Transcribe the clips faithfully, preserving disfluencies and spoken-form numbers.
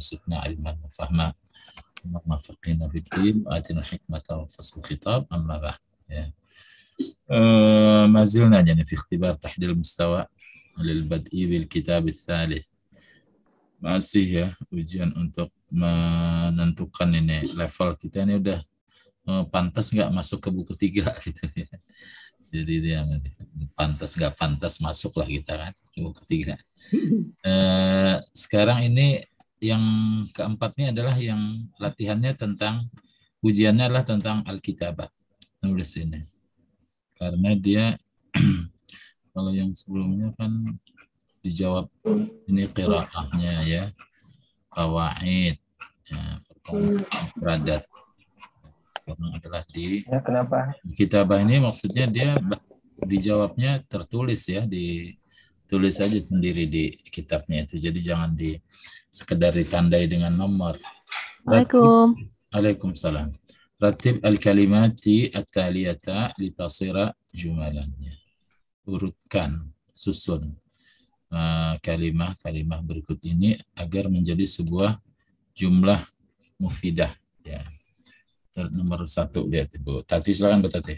warzuqna ilman wa fahma. Allahumma faqihna fid din wa atina hikmata wa fasl khitab. Amma ba'd. Ya. Uh, ما زلنا يعني في اختبار تحديد المستوى للبدء بالكتاب الثالث. Masih ya ujian untuk menentukan ini level kita ini udah uh, pantas nggak masuk ke buku tiga gitu ya. Jadi dia pantas nggak pantas masuklah kita kan ke buku tiga. Uh, sekarang ini yang keempat ini adalah yang latihannya tentang ujiannya adalah tentang Alkitabah, nulis ini. Karena dia kalau yang sebelumnya kan dijawab ini qiraahnya ya, qawaid, ya, beradat. Sekarang adalah di ya, kenapa? Kitabah ini maksudnya dia dijawabnya tertulis ya, ditulis aja sendiri di kitabnya itu. Jadi jangan di sekedar ditandai dengan nomor. Assalamualaikum. Waalaikumsalam. Ratib al-kalimati at-taliyata litasira jumalannya. Urutkan, susun uh, kalimah-kalimah berikut ini agar menjadi sebuah jumlah mufidah. Ya. Nomor satu lihat Ibu. Tati silakan Bu Tati.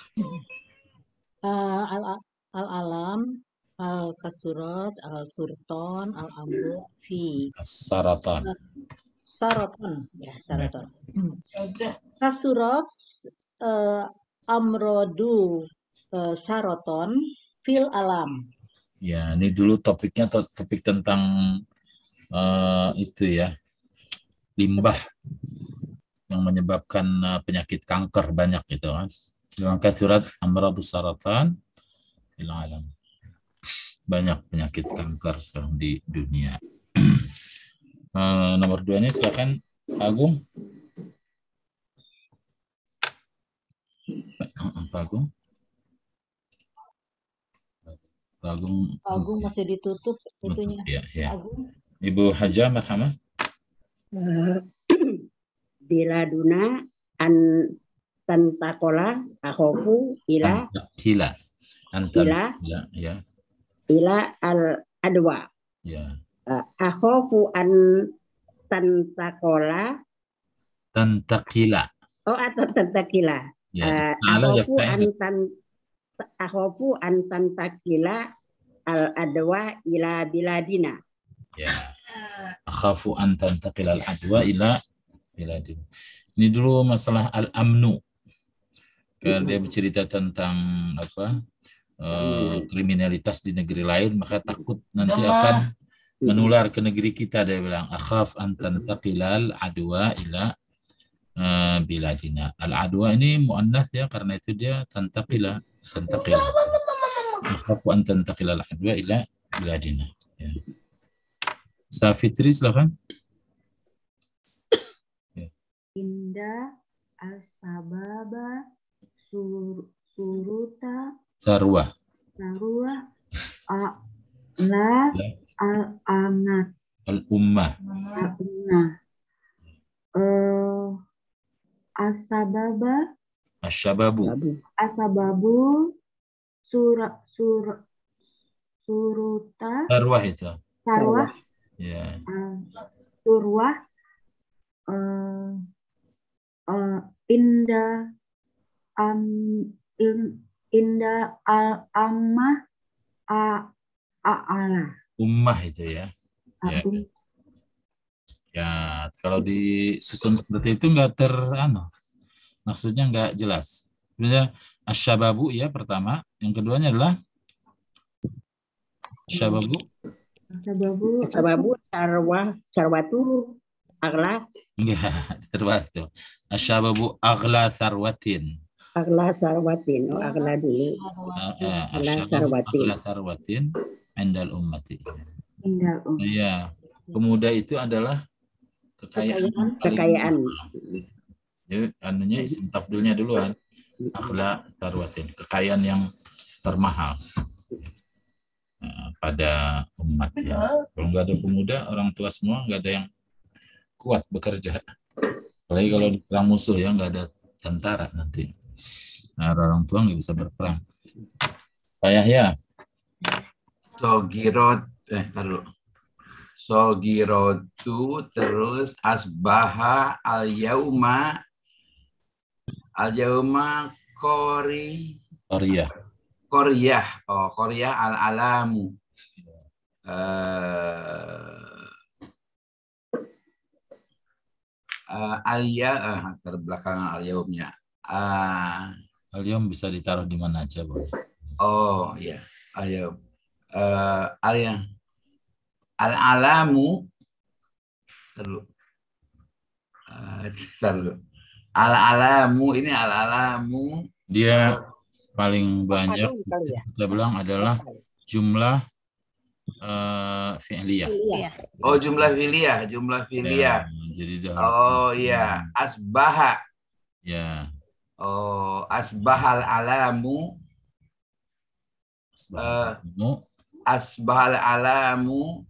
Uh, al al-alam, al-kasurat, al-surton, al-amru, fi. Saratan. Saratan, ya saratan. Kasurat, uh, amrodu, uh, saraton, fil alam. Ya, ini dulu topiknya topik tentang uh, itu ya, limbah yang menyebabkan uh, penyakit kanker banyak gitu kan. Dalam kasurat amradus saratan fil alam. Banyak penyakit kanker sekarang di dunia. Uh, nomor dua nya silakan Agung. Pak Agung. Pak Agung. Agung masih ditutup itunya. Ya, ya. Agung. Ibu Haja marhamah. Uh, bila duna an tantakola akhofu ila ila antal ila ya, ya. ila al adwa. Ya. Uh, akhofu an tantakola tantakila. Oh, atau tantakila. Ya, uh, akhofu an tan akhofu an tantakila al adwa ila biladina. Ya. Akhafu an tantakila al adwa ila biladina. Ini dulu masalah al-amnu. Karena dia bercerita tentang apa? Uh, kriminalitas di negeri lain, maka takut nanti akan menular ke negeri kita. Dia bilang akhaf an tantaqilal adwa ila uh, biladina. Al-adwa ini muannats ya, karena itu dia tantaqila tantaqila. Akhaf an tantaqilal adwa ila biladina. Ya. Safitri silakan. Ya. Inda al-sababa sur, suruta Sarwa. sarwa a la al-amat Al-ummah. al-ummah uh, asababa Asyababu. asababu sura sur suruta Sarwah itu. sarwah Ya. uh, surwah uh, uh, inda am in, inda al ammah a aala Ummah itu ya. Ya. um, Ya, kalau disusun seperti itu nggak ter, ano, maksudnya nggak jelas. Sebenarnya asyababu ya pertama, yang keduanya adalah asyababu. sababu Sababu sarwa sarwatu agla Enggak, terbatas tuh. Asyababu aghla sarwatin. agla sarwatin. Oh, agla dulu. Asyababu sarwatin. aghla sarwatin indal ummati. indal um. Iya, pemuda itu adalah kekayaan. Kekayaan. Jadi anunya isim tafdilnya duluan. Aghla sarwatin, kekayaan yang termahal pada umat ya. Kalau nggak ada pemuda, orang tua semua nggak ada yang kuat bekerja. Apalagi kalau diserang musuh ya, nggak ada tentara nanti. Nah, orang tua nggak bisa berperang. Pak Yahya. Sogirot, eh taruh. sogirotu, terus asbaha al-yauma, al-yauma kori, Qaryah. koryah, oh koryah al-alamu. Uh, uh, al-ya, uh, terbelakangan al-yaumnya. Uh, Al-yaum bisa ditaruh di mana aja, boleh. oh ya, al-yaum. Uh, al-yang al-alamu, terlalu, uh, terlalu. Al-alamu ini al-alamu. Dia paling banyak kali ya? kita bilang adalah jumlah uh, fi'liyah. Iya. Oh, jumlah fi'liyah, jumlah fi'liyah. Ya, jadi dia Oh iya, asbaha. Ya. Oh, asbahal alamu. Asbahalamu. Uh, asbahal alamu.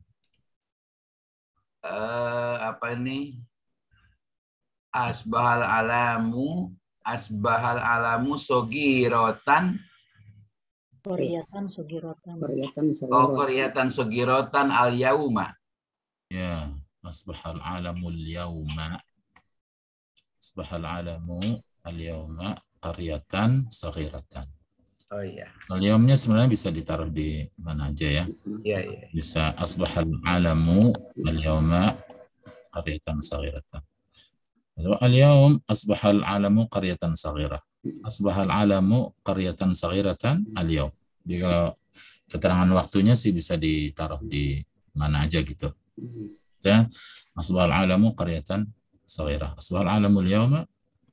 Uh, apa ini? Asbahal alamu. Asbahal alamu sogirotan. Koryatan sugirotan. Koryatan Oh, sogirotan. koryatan sogirotan al yauma. Ya, asbahal alamul yauma. Asbahal alamu al-yauma qaryatan saghiratan. Oh iya. Al-yaumnya sebenarnya bisa ditaruh di mana aja ya. Iya, iya. Bisa asbahal alamu al-yauma qaryatan saghiratan. Al-yaum asbahal alamu qaryatan saghirah. Asbahal alamu qaryatan saghiratan al-yaum. Jadi kalau keterangan waktunya sih bisa ditaruh di mana aja gitu. Ya, asbahal alamu qaryatan saghirah. Asbahal alamul yauma.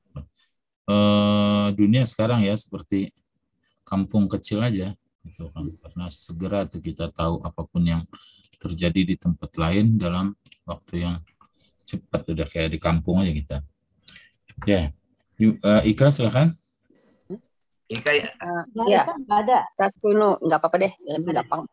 Uh, dunia sekarang ya seperti kampung kecil aja gitu kan, karena segera tuh kita tahu apapun yang terjadi di tempat lain dalam waktu yang cepat, udah kayak di kampung aja kita. Ya, uh, Ika silakan. Ika ya. Uh, Nah, ya, kan nggak ada. taskunu nggak apa-apa deh, lebih gampang.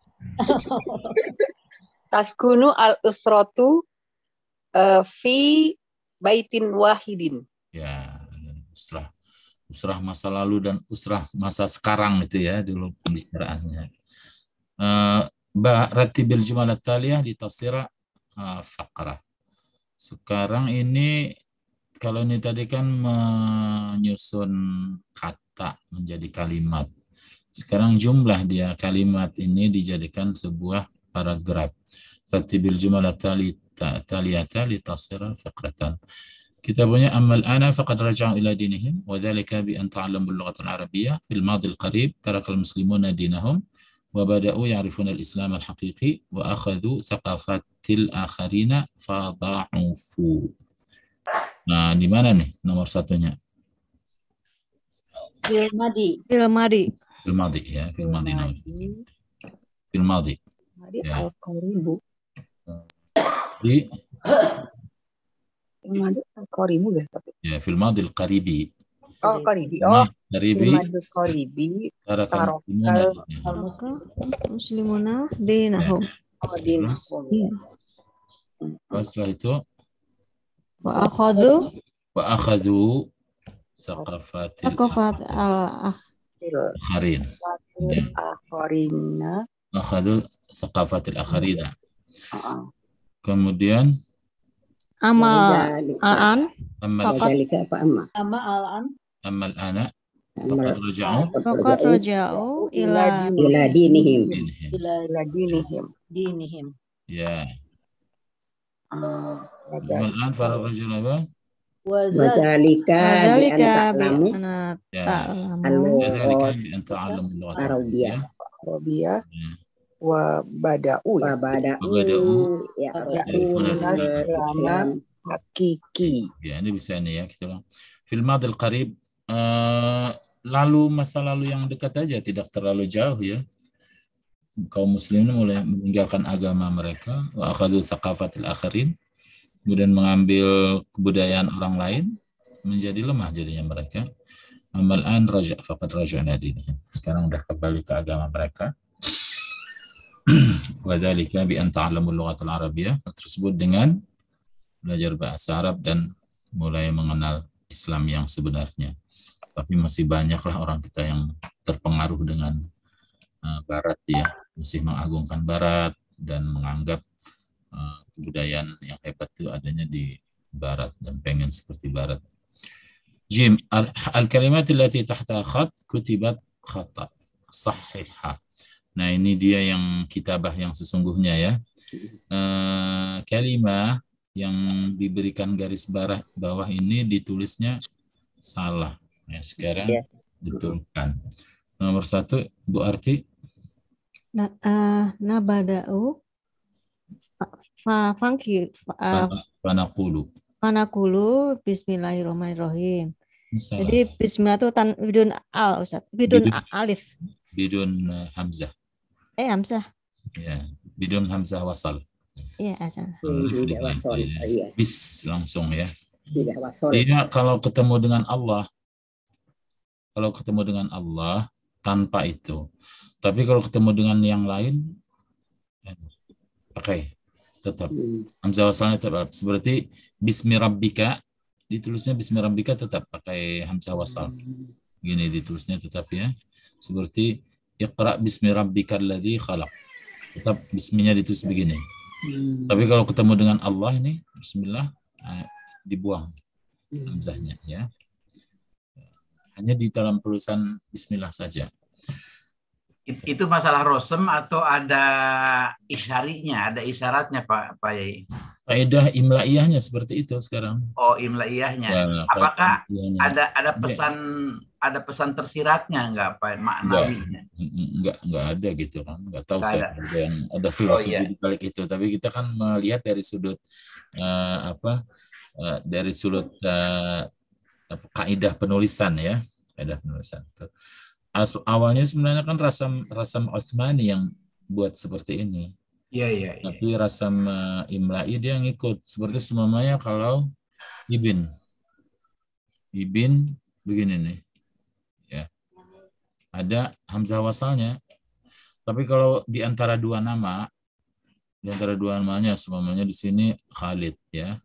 Taskunu al usratu uh, fi baitin wahidin. Ya, usrah usrah masa lalu dan usrah masa sekarang itu ya dulu pembicaraannya. Uh, ba ratibil jumalat taliyah litasira uh, faqrah. Sekarang ini kalau ini tadi kan menyusun kata menjadi kalimat. Sekarang jumlah dia kalimat ini dijadikan sebuah paragraf. Ratibil jumalat taliyata litasira faqratan. Kita punya amal ana faqad raja'u ila dinihim wa dhalika bi an ta'allamu al-lughata al-arabiyyah fil madi al-qarib taraka al-muslimuna dinahum wa bada'u ya'rifuna al-islam al-haqiqi wa akhadhu thaqafatil akharina fada'ufu. Nah, di mana nih nomor satunya? Fil madi. Fil madi. Fil madi ya, fil madi nomor satu. Fil madi. Madi Ya. al-qaribu. Di Madi al-qaribu ya tapi. ya fil madi al-qaribi. Oh, qaribi. Oh, Qaribi madi al-qaribi. taraka al-muslimuna dinahum. Maka muslimuna dinahum. Oh, dinahum. Iya. Setelah itu Wa akhadhu wa akhadhu thaqafatil thaqafat al akharin. Fatil akharina. Akhadhu thaqafatil akharina. Uh-uh. Kemudian amal al-an amal Faqat Dalika apa amma? Sama al-an. amal ana faqad raja'u faqad raja'u ila ila dinihim. dinihim. Ila Ila dinihim. dinihim. Ya. Uh, Amal an para rajul apa? Wazal. Wadzalika bi an Wadzalika bi ta'lamu anna Ya. ta'lamu Dzalika bi an ta'allamu al-lughata Arabiyah. Arabiyah Ya. wa bada'u ya. wa bada'u Bada'u. ya Ya'rifuna al-Islam. Islam Hakiki. Ya, ini bisa nih ya kita bilang. Fil madil qarib eh, lalu masa lalu yang dekat aja, tidak terlalu jauh ya. Kaum muslimin mulai meninggalkan agama mereka, wa akhadhu thaqafatil akharin, kemudian mengambil kebudayaan orang lain, menjadi lemah jadinya mereka. Amal an raja' faqad raja'na dinihim. Sekarang udah kembali ke agama mereka. Wa dzalika bi an ta'allamul lughatal arabiyyah, tersebut dengan belajar bahasa Arab dan mulai mengenal Islam yang sebenarnya. Tapi masih banyaklah orang kita yang terpengaruh dengan uh, Barat ya, masih mengagungkan Barat dan menganggap uh, kebudayaan yang hebat itu adanya di barat dan pengen seperti barat. Jim, al-kalimat allati tahta khat kutibat khata sahihah. Nah, ini dia yang kitabah yang sesungguhnya ya. Uh, kalimah yang diberikan garis bawah bawah ini ditulisnya salah. Ya, sekarang Ya. betulkan. Nomor satu, Bu Arti. Na, uh, nabada'u fa fangki uh, Panakulu. panakulu bismillahirrahmanirrahim. Salah. Jadi bismillah itu tan bidun al Ustaz. Bidun Bidun. alif. Bidun uh, hamzah. Eh hamzah. Ya, bidun hamzah wasal. Iya, asal. Hmm, tidak wasol. Iya, Bis langsung ya. tidak wasol. Dia kalau ketemu dengan Allah, kalau ketemu dengan Allah tanpa itu. Tapi kalau ketemu dengan yang lain, pakai tetap Hmm. hamzah wasalnya tetap. Seperti Bismi Rabbika, ditulisnya Bismi Rabbika tetap pakai hamzah wasal. Gini ditulisnya tetap ya. Seperti Iqra Bismi Rabbika alladzi khalaq. Tetap bisminya ditulis begini. Hmm. Tapi kalau ketemu dengan Allah ini bismillah eh, dibuang hamzahnya ya. Hanya di dalam tulisan bismillah saja. It- Itu masalah rosem atau ada isyarinya, ada isyaratnya Pak Pak Yai? Kaidah imlaiyahnya seperti itu sekarang. Oh, imlaiyahnya. Ya, Apakah kaidah imlaiyahnya. ada ada pesan ada pesan tersiratnya enggak Pak maknawinya? Enggak, enggak ada gitu kan. Enggak tahu Enggak saya ada. ada yang ada filosofi iya. di balik itu. Tapi kita kan melihat dari sudut eh, apa? eh, dari sudut eh, apa, kaidah penulisan ya. Kaidah penulisan. As, awalnya sebenarnya kan Rasam Rasam Utsmani yang buat seperti ini. Iya, iya, iya. Tapi Rasam uh, Imla'i dia ngikut. Seperti semuanya kalau Ibn. Ibn begini nih. Ya. Ada hamzah wasalnya. Tapi kalau di antara dua nama, di antara dua namanya semuanya di sini Khalid ya.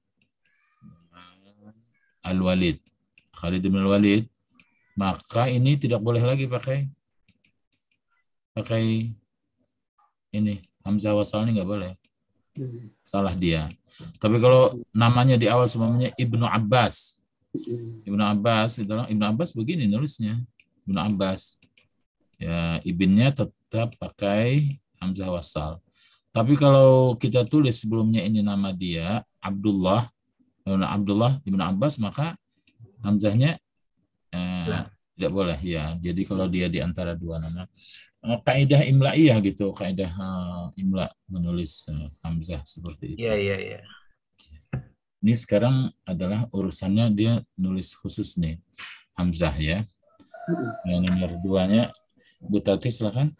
Al-Walid. Khalid bin Al-Walid. Maka ini tidak boleh lagi pakai pakai ini hamzah wasalnya nggak boleh, Hmm. salah dia. Tapi kalau namanya di awal semuanya Ibnu Abbas, Hmm. Ibnu Abbas itu Ibnu Abbas begini nulisnya Ibnu Abbas ya, ibinnya tetap pakai hamzah wasal. Tapi kalau kita tulis sebelumnya ini nama dia Abdullah, Abdullah Ibnu Abbas, maka hamzahnya Eh, tidak boleh ya. Jadi kalau dia di antara dua nama, eh, kaidah imlaiyah gitu, kaidah eh, imla menulis eh, hamzah seperti itu. Iya, iya, iya. Ini sekarang adalah urusannya dia nulis khusus nih hamzah ya. Yang nomor duanya, Bu Tati silakan.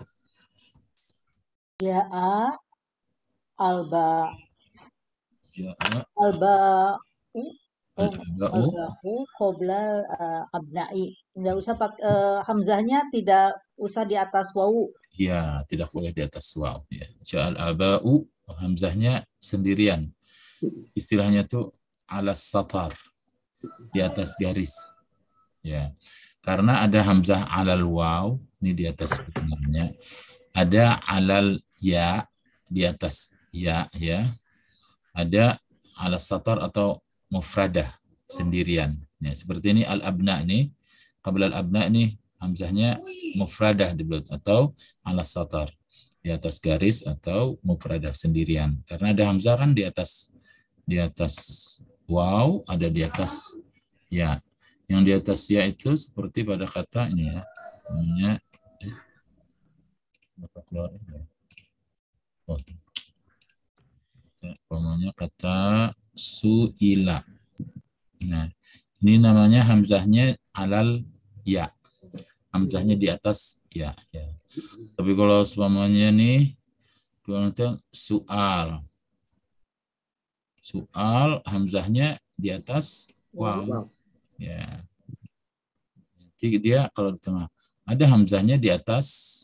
Ya a alba Ya, alba al-aba'u. albahu qobla uh, abna'i. Nggak usah pakai uh, hamzahnya tidak usah di atas wawu. Ya, tidak boleh di atas waw ya. Ja'al aba'u, hamzahnya sendirian. Istilahnya tuh alas satar, di atas garis. Ya. Karena ada hamzah alal waw, ini di atas benarnya. Ada alal ya, di atas ya ya. Ada alas satar atau mufradah, sendirian. Ya, seperti ini al-abna nih, qabla al-abna nih hamzahnya mufradah di belakang atau alas satar, di atas garis atau mufradah sendirian. Karena ada hamzah kan di atas di atas waw, ada di atas ya. Yang di atas ya itu seperti pada kata ini ya. Namanya eh, apa keluar ini ya? Oh. Namanya kata su'ila. Nah, ini namanya hamzahnya alal ya. Hamzahnya di atas ya. ya. Tapi kalau semuanya nih, kalau soal. Soal hamzahnya di atas waw. Wow. Ya. Jadi dia kalau di tengah ada hamzahnya di atas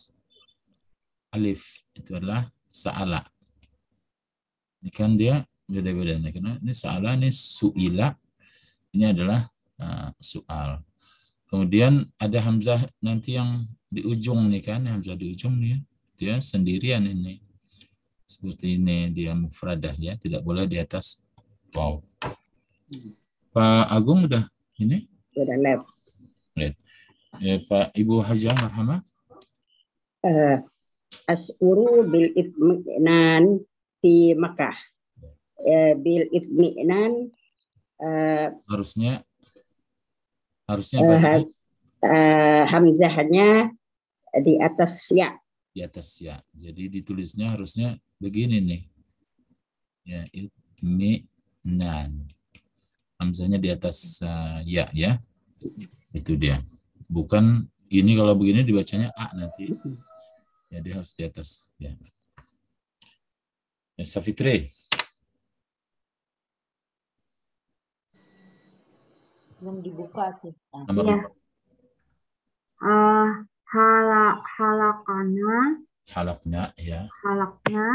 alif, itu adalah sa'ala. Ini kan dia beda-beda nih, karena ini sa'ala, ini su'ila, ini adalah uh, soal. Kemudian ada hamzah nanti yang di ujung nih kan, hamzah di ujung nih, dia sendirian ini. Seperti ini dia mufradah ya, tidak boleh di atas waw. Pak Agung udah ini? Sudah left. Lihat. Ya, Pak Ibu Hajah Marhamah. Uh, As'uru bil itmi'nan fi Makkah. Uh, bil itmi'nan uh, Harusnya harusnya uh, pada uh, hamzahnya di atas ya. di atas ya. Jadi ditulisnya harusnya begini nih. Ya, itmi'nan. Hamzahnya di atas uh, ya ya. Itu dia. Bukan ini, kalau begini dibacanya a nanti. Jadi harus di atas ya. Ya, Safitri. Belum dibuka tuh. Nomor Iya. lima. Uh, hala halakana Halakna ya. halakna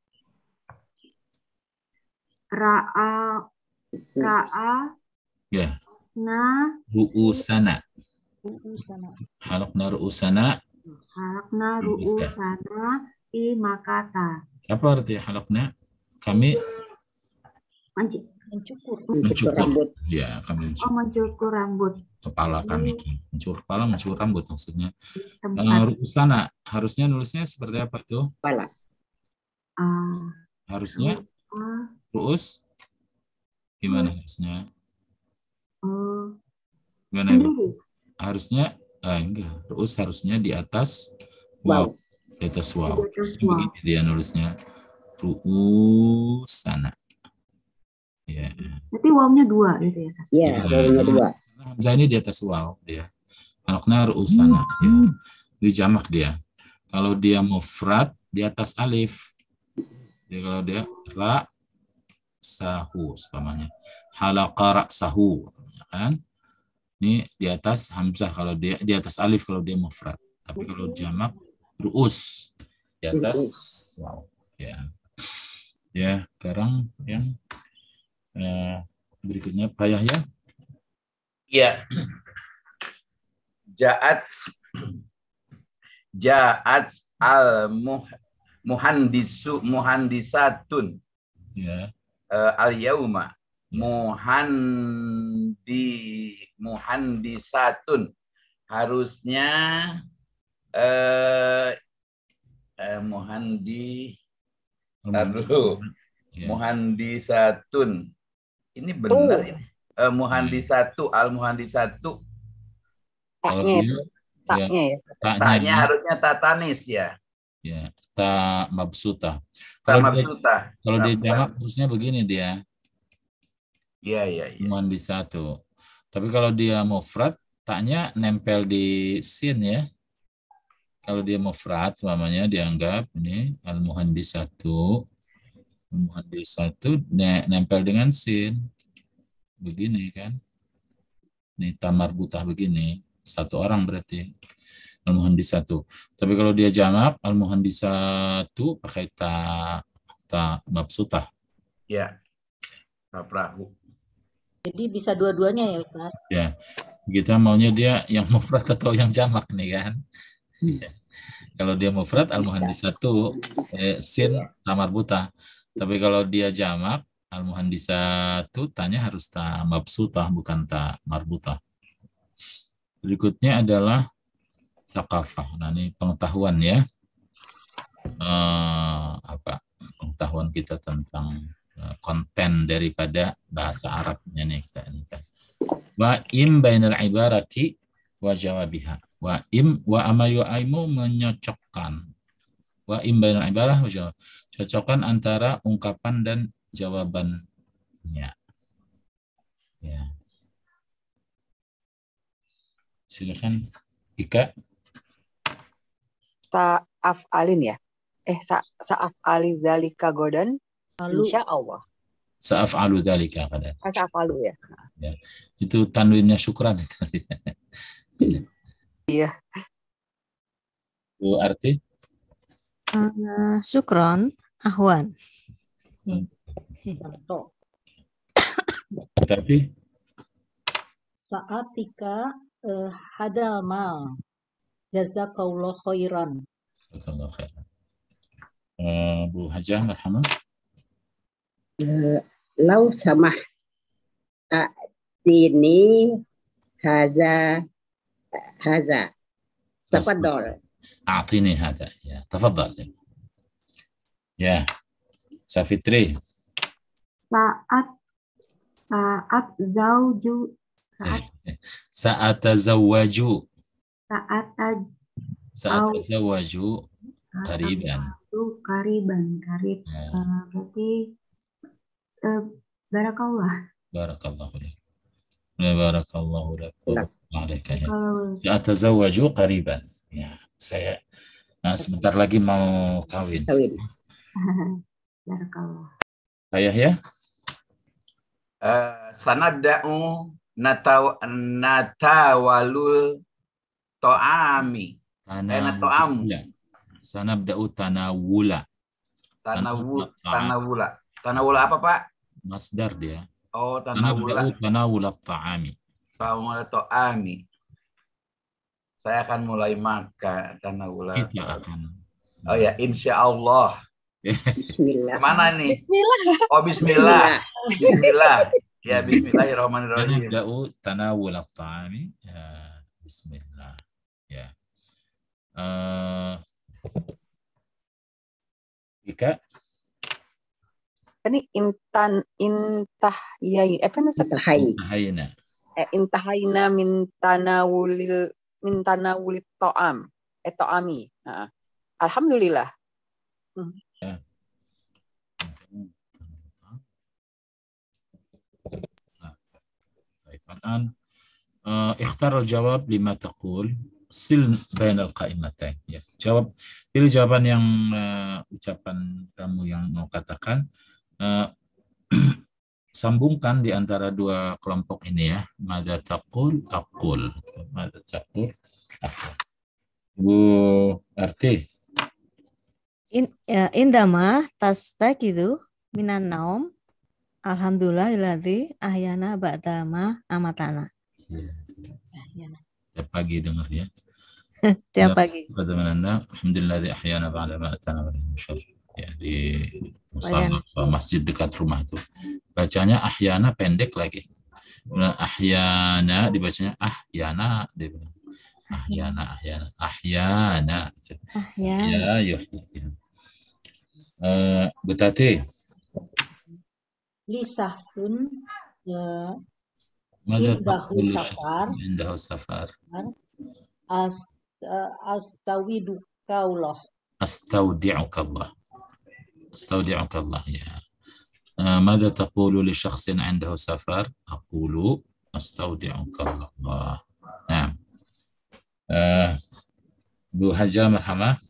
ra'a ra'a Ya. na Ru'usana. Sana. Halakna ru'usana. halakna ru'usana i makata. Apa arti halakna? Kami Menci- Mencukur. Mencukur mencukur. rambut. Ya, kami oh, mencukur mencukur rambut kepala kami. Mencukur kepala, mencukur rambut maksudnya. di Uh, tempat ru'usana. Harusnya nulisnya seperti apa tuh? Kepala. uh, Harusnya uh, ru'us. Gimana harusnya? uh, Gimana Ibu? sendiri. Harusnya ah, enggak. Ru'us harusnya di atas waw. Wow. Di atas waw. Di atas Harusnya waw. begini dia nulisnya. Ru'usana. Ya. Berarti wawnya dua gitu ya. Sas? Ya, wawunya dua. Hamzah ini di atas waw dia. Halakna ru'usana ya. Dijamak dia. Kalau dia mufrad di atas alif. Jadi kalau dia ra sahu selamanya. Halaqa ra'sahu ya kan? Ini di atas hamzah kalau dia di atas alif kalau dia mufrad. Tapi kalau jamak ru'us di atas waw ya. Ya, sekarang yang eh, berikutnya Pak Yahya. Iya. Ja'at Ja'at al muh, muhandisu muhandisatun Ya. uh, al yauma muhandi muhandisatun harusnya eh uh, muhandi Aduh, Ya. muhandisatun. Ini benar ini. Uh, muhandisatu al muhandisatu. Kalau Taknya dia itu. ya, Taknya ya. taknya Taknya harusnya tatanis ya. ya, ta mabsuta. Tak Kalau dia mabsuta. kalau dia Tak- jamak harusnya begini dia. Iya, iya, iya. Muhandi satu. Tapi kalau dia mufrad, taknya nempel di sin ya. Kalau dia mufrad, selamanya dianggap ini al-muhandi satu. Al-muhandi satu ne- nempel dengan sin. Begini kan. Ini tamar butah begini. Satu orang berarti. Al-muhandi satu. Tapi kalau dia jamak, al-muhandi satu pakai ta, ta mabsutah. Ya. Tak perahu. Jadi bisa dua-duanya ya Ustaz. Ya, kita maunya dia yang mufrad atau yang jamak nih kan. Ya. Kalau dia mufrad al-muhandis satu eh, sin tamar buta. Tapi kalau dia jamak al-muhandis satu tanya harus ta mabsutah bukan ta marbutah. Berikutnya adalah sakafah. Nah, ini pengetahuan ya. Eh, apa? Pengetahuan kita tentang eh, konten daripada bahasa Arabnya nih kita ini kan. Wa im bainal ibarati wa jawabiha. Wa im wa amayu aimu menyocokkan. Wa im bainal ibarah wa jawab. Cocokkan antara ungkapan dan jawabannya. Ya. Silakan Ika. Sa'af'alin ya. Eh, sa sa'af'ali zalika godan. Lalu Insya Allah. Sa'af'alu dzalika kadang. Ah, sa'af'alu ya. Ya. Itu tanwinnya syukran itu. Iya. Bu arti Eh, Syukron, ahwan. contoh tapi saatika eh, hadal mal jazakallahu khairan. jazakallahu khairan. Uh, Bu Hajah, marhamah. Lau samah ini haza haza. Tafadhol. A'tini hada. Ya, tafadhal. Ya. Safitri. Saat saat zauju saat Saat tazawwaju. saat Saat tazawwaju qariban. itu kariban karib. Ya. Uh, berarti uh, barakallah. Barakallahu lak. Barakallahu lak. Waalaikumsalam. Kalau Saat tazawwaju qariban. Ya, saya nah, sebentar lagi mau kawin. Kawin. barakallah. Saya ya. Uh, sanabda'u nataw natawalul to'ami. Tanawul. Sanabda'u tanawula. Tanawul. Tanawula. Tanawula apa, Pak? Masdar dia. Oh, tanawula. Sanabda'u tanawula ta'ami. Tanawula to'ami. Saya akan mulai makan tanawula. Kita akan. Oh ya, insya Allah. Bismillah. Mana nih? Bismillah. Oh, bismillah. Bismillah. Ya, bismillahirrahmanirrahim. Sanabda'u tanawula ta'ami. Ya, bismillah. Ya. Uh, Ika. Ini intan intah yai apa namanya? Tahai. Ahayna. Eh, intahaina min tanawulil min tanawulit to'am. Eh to'ami. Nah, alhamdulillah. Hmm. Ya. الآن اختار الجواب لما تقول sil bain al-qaimatain. Ya, jawab pilih jawaban yang uh, ucapan kamu yang mau katakan, uh, sambungkan di antara dua kelompok ini ya. Mada taqul aqul. Mada taqul aqul. Bu Arti. In, ya, indama tastaqidu minan naum alhamdulillahilladzi ahyana ba'dama amatana. Ya. Tiap pagi dengar ya. Tiap pagi. Alhamdulillah ahyana ba'da ma atana min syarr. Ya, di musalla masjid dekat rumah itu. Bacanya ahyana pendek lagi. Nah, ahyana dibacanya ahyana dia bilang. Ahyana ahyana ahyana. Ahyana. Ya, ya. Uh, Bu Tati. Lisahsun ya Mada indahu taqul safar indahu safar. as uh, astawidukallah Astaudi'ukallah. Astaudi'ukallah ya. Uh, ماذا تقول لشخص عنده سفر؟ أقول أستودعك الله. نعم. Uh, Bu Haja marhamah.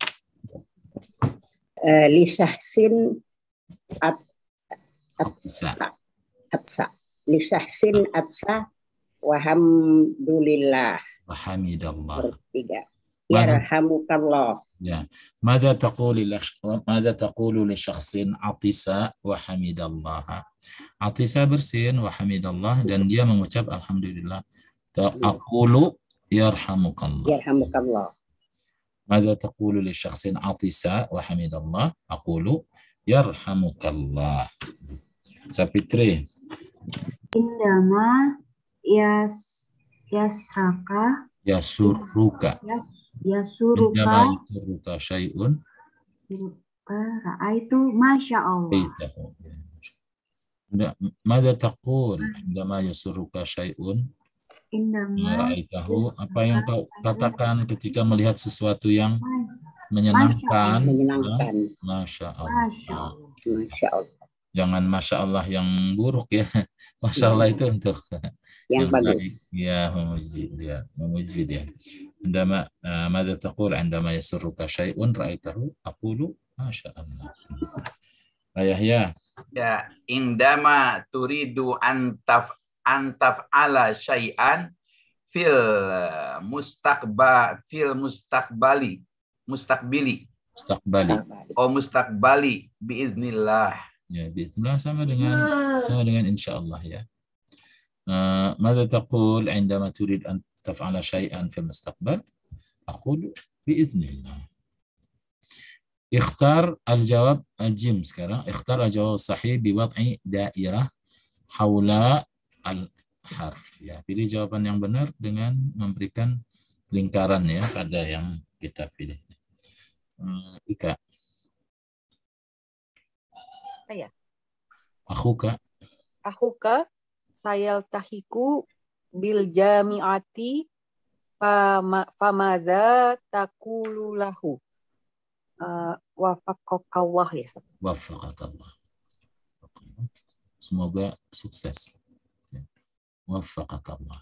Uh, lisahsin at atsa atsa lisahsin atsa walhamdulillah Wahamidallah. Bertiga. Yarhamukallah. Ya. Mada taqulu li mada taqulu li syakhsin atisa wa hamidallah. Atisa bersin wa hamidallah dan dia mengucap alhamdulillah. Aqulu yarhamukallah. Yarhamukallah. Mada taqulu li syakhsin atisa wa hamidallah. Aqulu yarhamukallah. Sapitri. Indama yas yasraka Yasurruka. yas yasuruka Indama yasurruka syai'un. Ra'aitu masya Allah. Mada taqul indama yasurruka syai'un. Indama Ra'aitahu, apa yang kau katakan ketika melihat sesuatu yang menyenangkan? Menyenangkan. Masya Allah. Masya Allah. Masya Allah. Jangan Masya Allah yang buruk ya. Masya Allah itu untuk Yang yang bagus. baik. Ya, memuji dia, memuji dia. Indama uh, mada taqul indama yasurruka syai'un ra'aitahu aqulu masya Allah. Ayah ya. Ya, indama turidu antaf antaf ala syai'an fil mustaqba fil mustaqbali mustaqbili Mustaqbali. oh mustaqbali biiznillah. Ya, bismillah sama dengan sama dengan insyaallah ya. Uh, ماذا تقول عندما تريد أن تفعل شيئا في المستقبل؟ أقول بإذن الله. Ikhtar al-jawab al-jim sekarang. Ikhtar al-jawab sahih biwad'i dairah haula al-harf. Ya, pilih jawaban yang benar dengan memberikan lingkaran ya pada yang kita pilih. Hmm, Ika. Saya. Akhuka. Akhuka sayal tahiku bil jami'ati fama famaza taqulu lahu. Uh, wafaqakallah ya. Ustaz. Wafaqakallah. Semoga sukses. Wafaqakallah.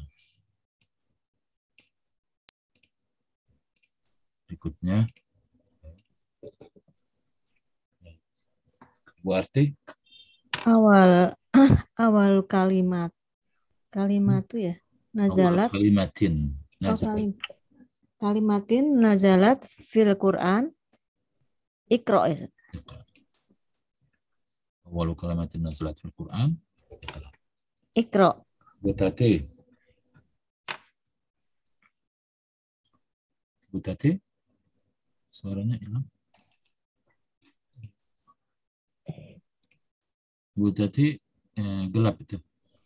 Berikutnya. Bu Arti. Awal awal kalimat kalimat itu ya nazalat Awal kalimatin. oh, Nazalat. kalim, kalimatin nazalat fil Quran Iqra ya. Awal kalimatin nazalat fil Quran. Iqra. Butati. Butati. Suaranya hilang. Butati eh, gelap itu.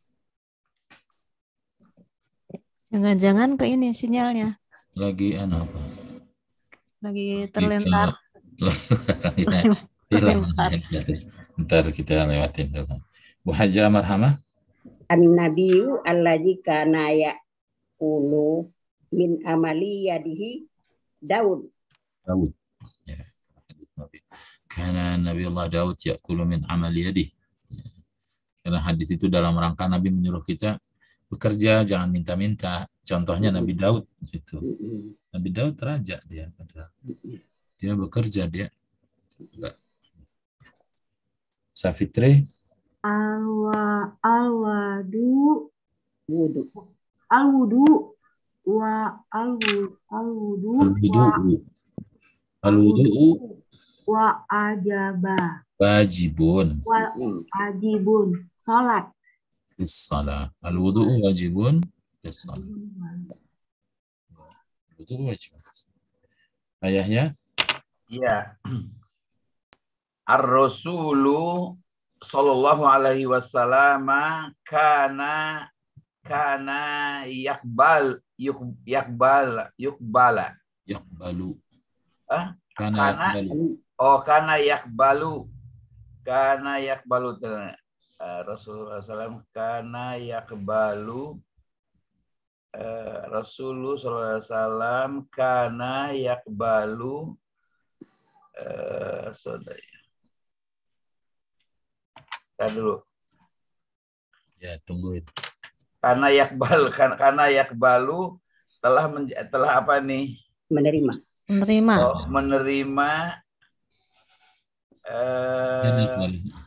Jangan-jangan ke ini sinyalnya Lagi anu apa? lagi terlentar. Ya, hilang. Ntar kita lewatin dulu. Bu Haja marhamah. An-nabiyyu allazi kana yaqulu min amali yadihi Daud. Daud. Ya. Hadis Nabi. Karena Nabi Allah Daud yaqulu min amali yadihi. Ya. Karena hadis itu dalam rangka Nabi menyuruh kita bekerja, jangan minta-minta. Contohnya Nabi Daud itu. Nabi Daud raja dia, dia bekerja dia. Enggak. Safitri. Alwa alwadu Wudu. alwudu wa alwu alwudu wa Al-wudu'u. Al-wudu'u wa ajaba wajibun. wa ajibun salat. Bis-salah. Al-wudu'u wajibun bis-salah. Wudu'u wajibun. Ayahnya? Iya. Ar-Rasulu sallallahu alaihi wasallam kana kana yakbal yuk, yakbal yukbala. Yakbalu. Ah, Kana kana yakbalu. oh kana yakbalu. Kana yakbalu. Uh, Rasulullah sallallahu alaihi wasallam kana yakbalu uh, Rasulullah sallallahu alaihi wasallam kana yakbalu uh, saudara. Kita dulu. Ya, tunggu itu. Karena yakbal kan karena yakbalu telah menja- telah apa nih? Menerima. Menerima. Oh, menerima eh,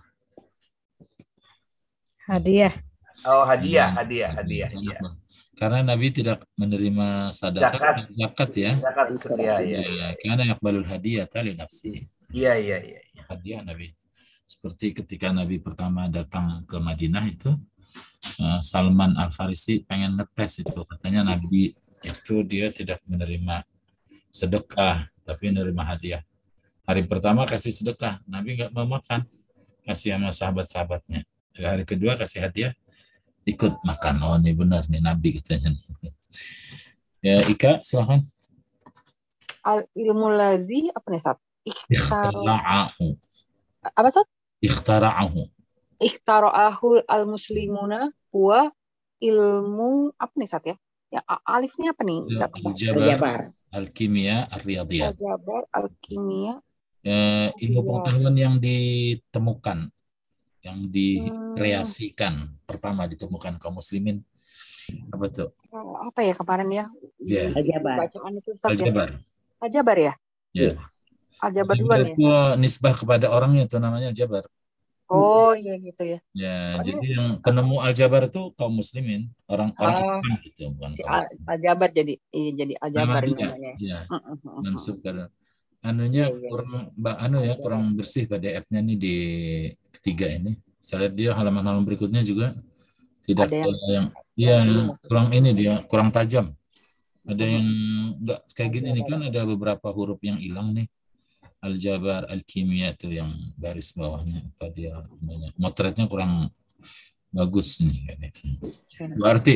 Hadiah. oh hadiah, hadiah, hadiah, iya. Karena Nabi tidak menerima sedekah Zakat. dan zakat ya. Zakat sedia, ya. Ya, karena yakbalul hadiyah tali nafsi. Iya, iya, iya. Hadiah Nabi. Seperti ketika Nabi pertama datang ke Madinah itu, uh, Salman Al-Farisi pengen ngetes itu. Katanya Nabi itu dia tidak menerima sedekah, tapi menerima hadiah. Hari pertama kasih sedekah, Nabi nggak mau makan, kasih sama sahabat-sahabatnya. Hari kedua kasih hadiah, ikut makan. Oh ini benar nih Nabi katanya. Ya Ika silahkan. Al ilmu lazi apa nih Sat? Ikhtar Ikhtara'ahu. apa Sat? Ikhtara'ahu. Ikhtara'ahul al muslimuna huwa ilmu apa nih Sat ya? Ya a- alifnya apa nih? Nggak kebaca. Al-jabar, Al-jabar. al-kimia, al-riyadiyat. Al-jabar, al-kimia. Eh, ilmu Iya. pengetahuan yang ditemukan, yang dikreasikan, pertama ditemukan kaum muslimin, apa tuh? Oh, apa ya kemarin ya? Ya. Al-jabar. Bacaan itu Ustaz ya? Al-jabar. Al-jabar ya? Ya. Al-jabar Al-jabar duluan ya? itu nisbah kepada orangnya itu namanya al-jabar. Oh iya gitu ya. Ya, Soalnya- jadi yang penemu al-jabar itu kaum muslimin, orang-orang Ah, Islam gitu, bukan Si kaum Al- Al-jabar jadi iya jadi Al-jabar Nama dia, namanya. ya, Mm, mm, mm, mansub karena anunya Iya, iya. kurang mbak anu ya kurang bersih P D F-nya nih di ketiga ini. Saya lihat dia halaman-halaman berikutnya juga tidak Ada yang- ada yang iya belum. kurang ini dia kurang tajam. Ada yang enggak kayak gini nih kan ada beberapa huruf yang hilang nih. Al-Jabar, Al-Kimia itu yang baris bawahnya apa dia namanya. Motretnya kurang bagus nih kayaknya. Berarti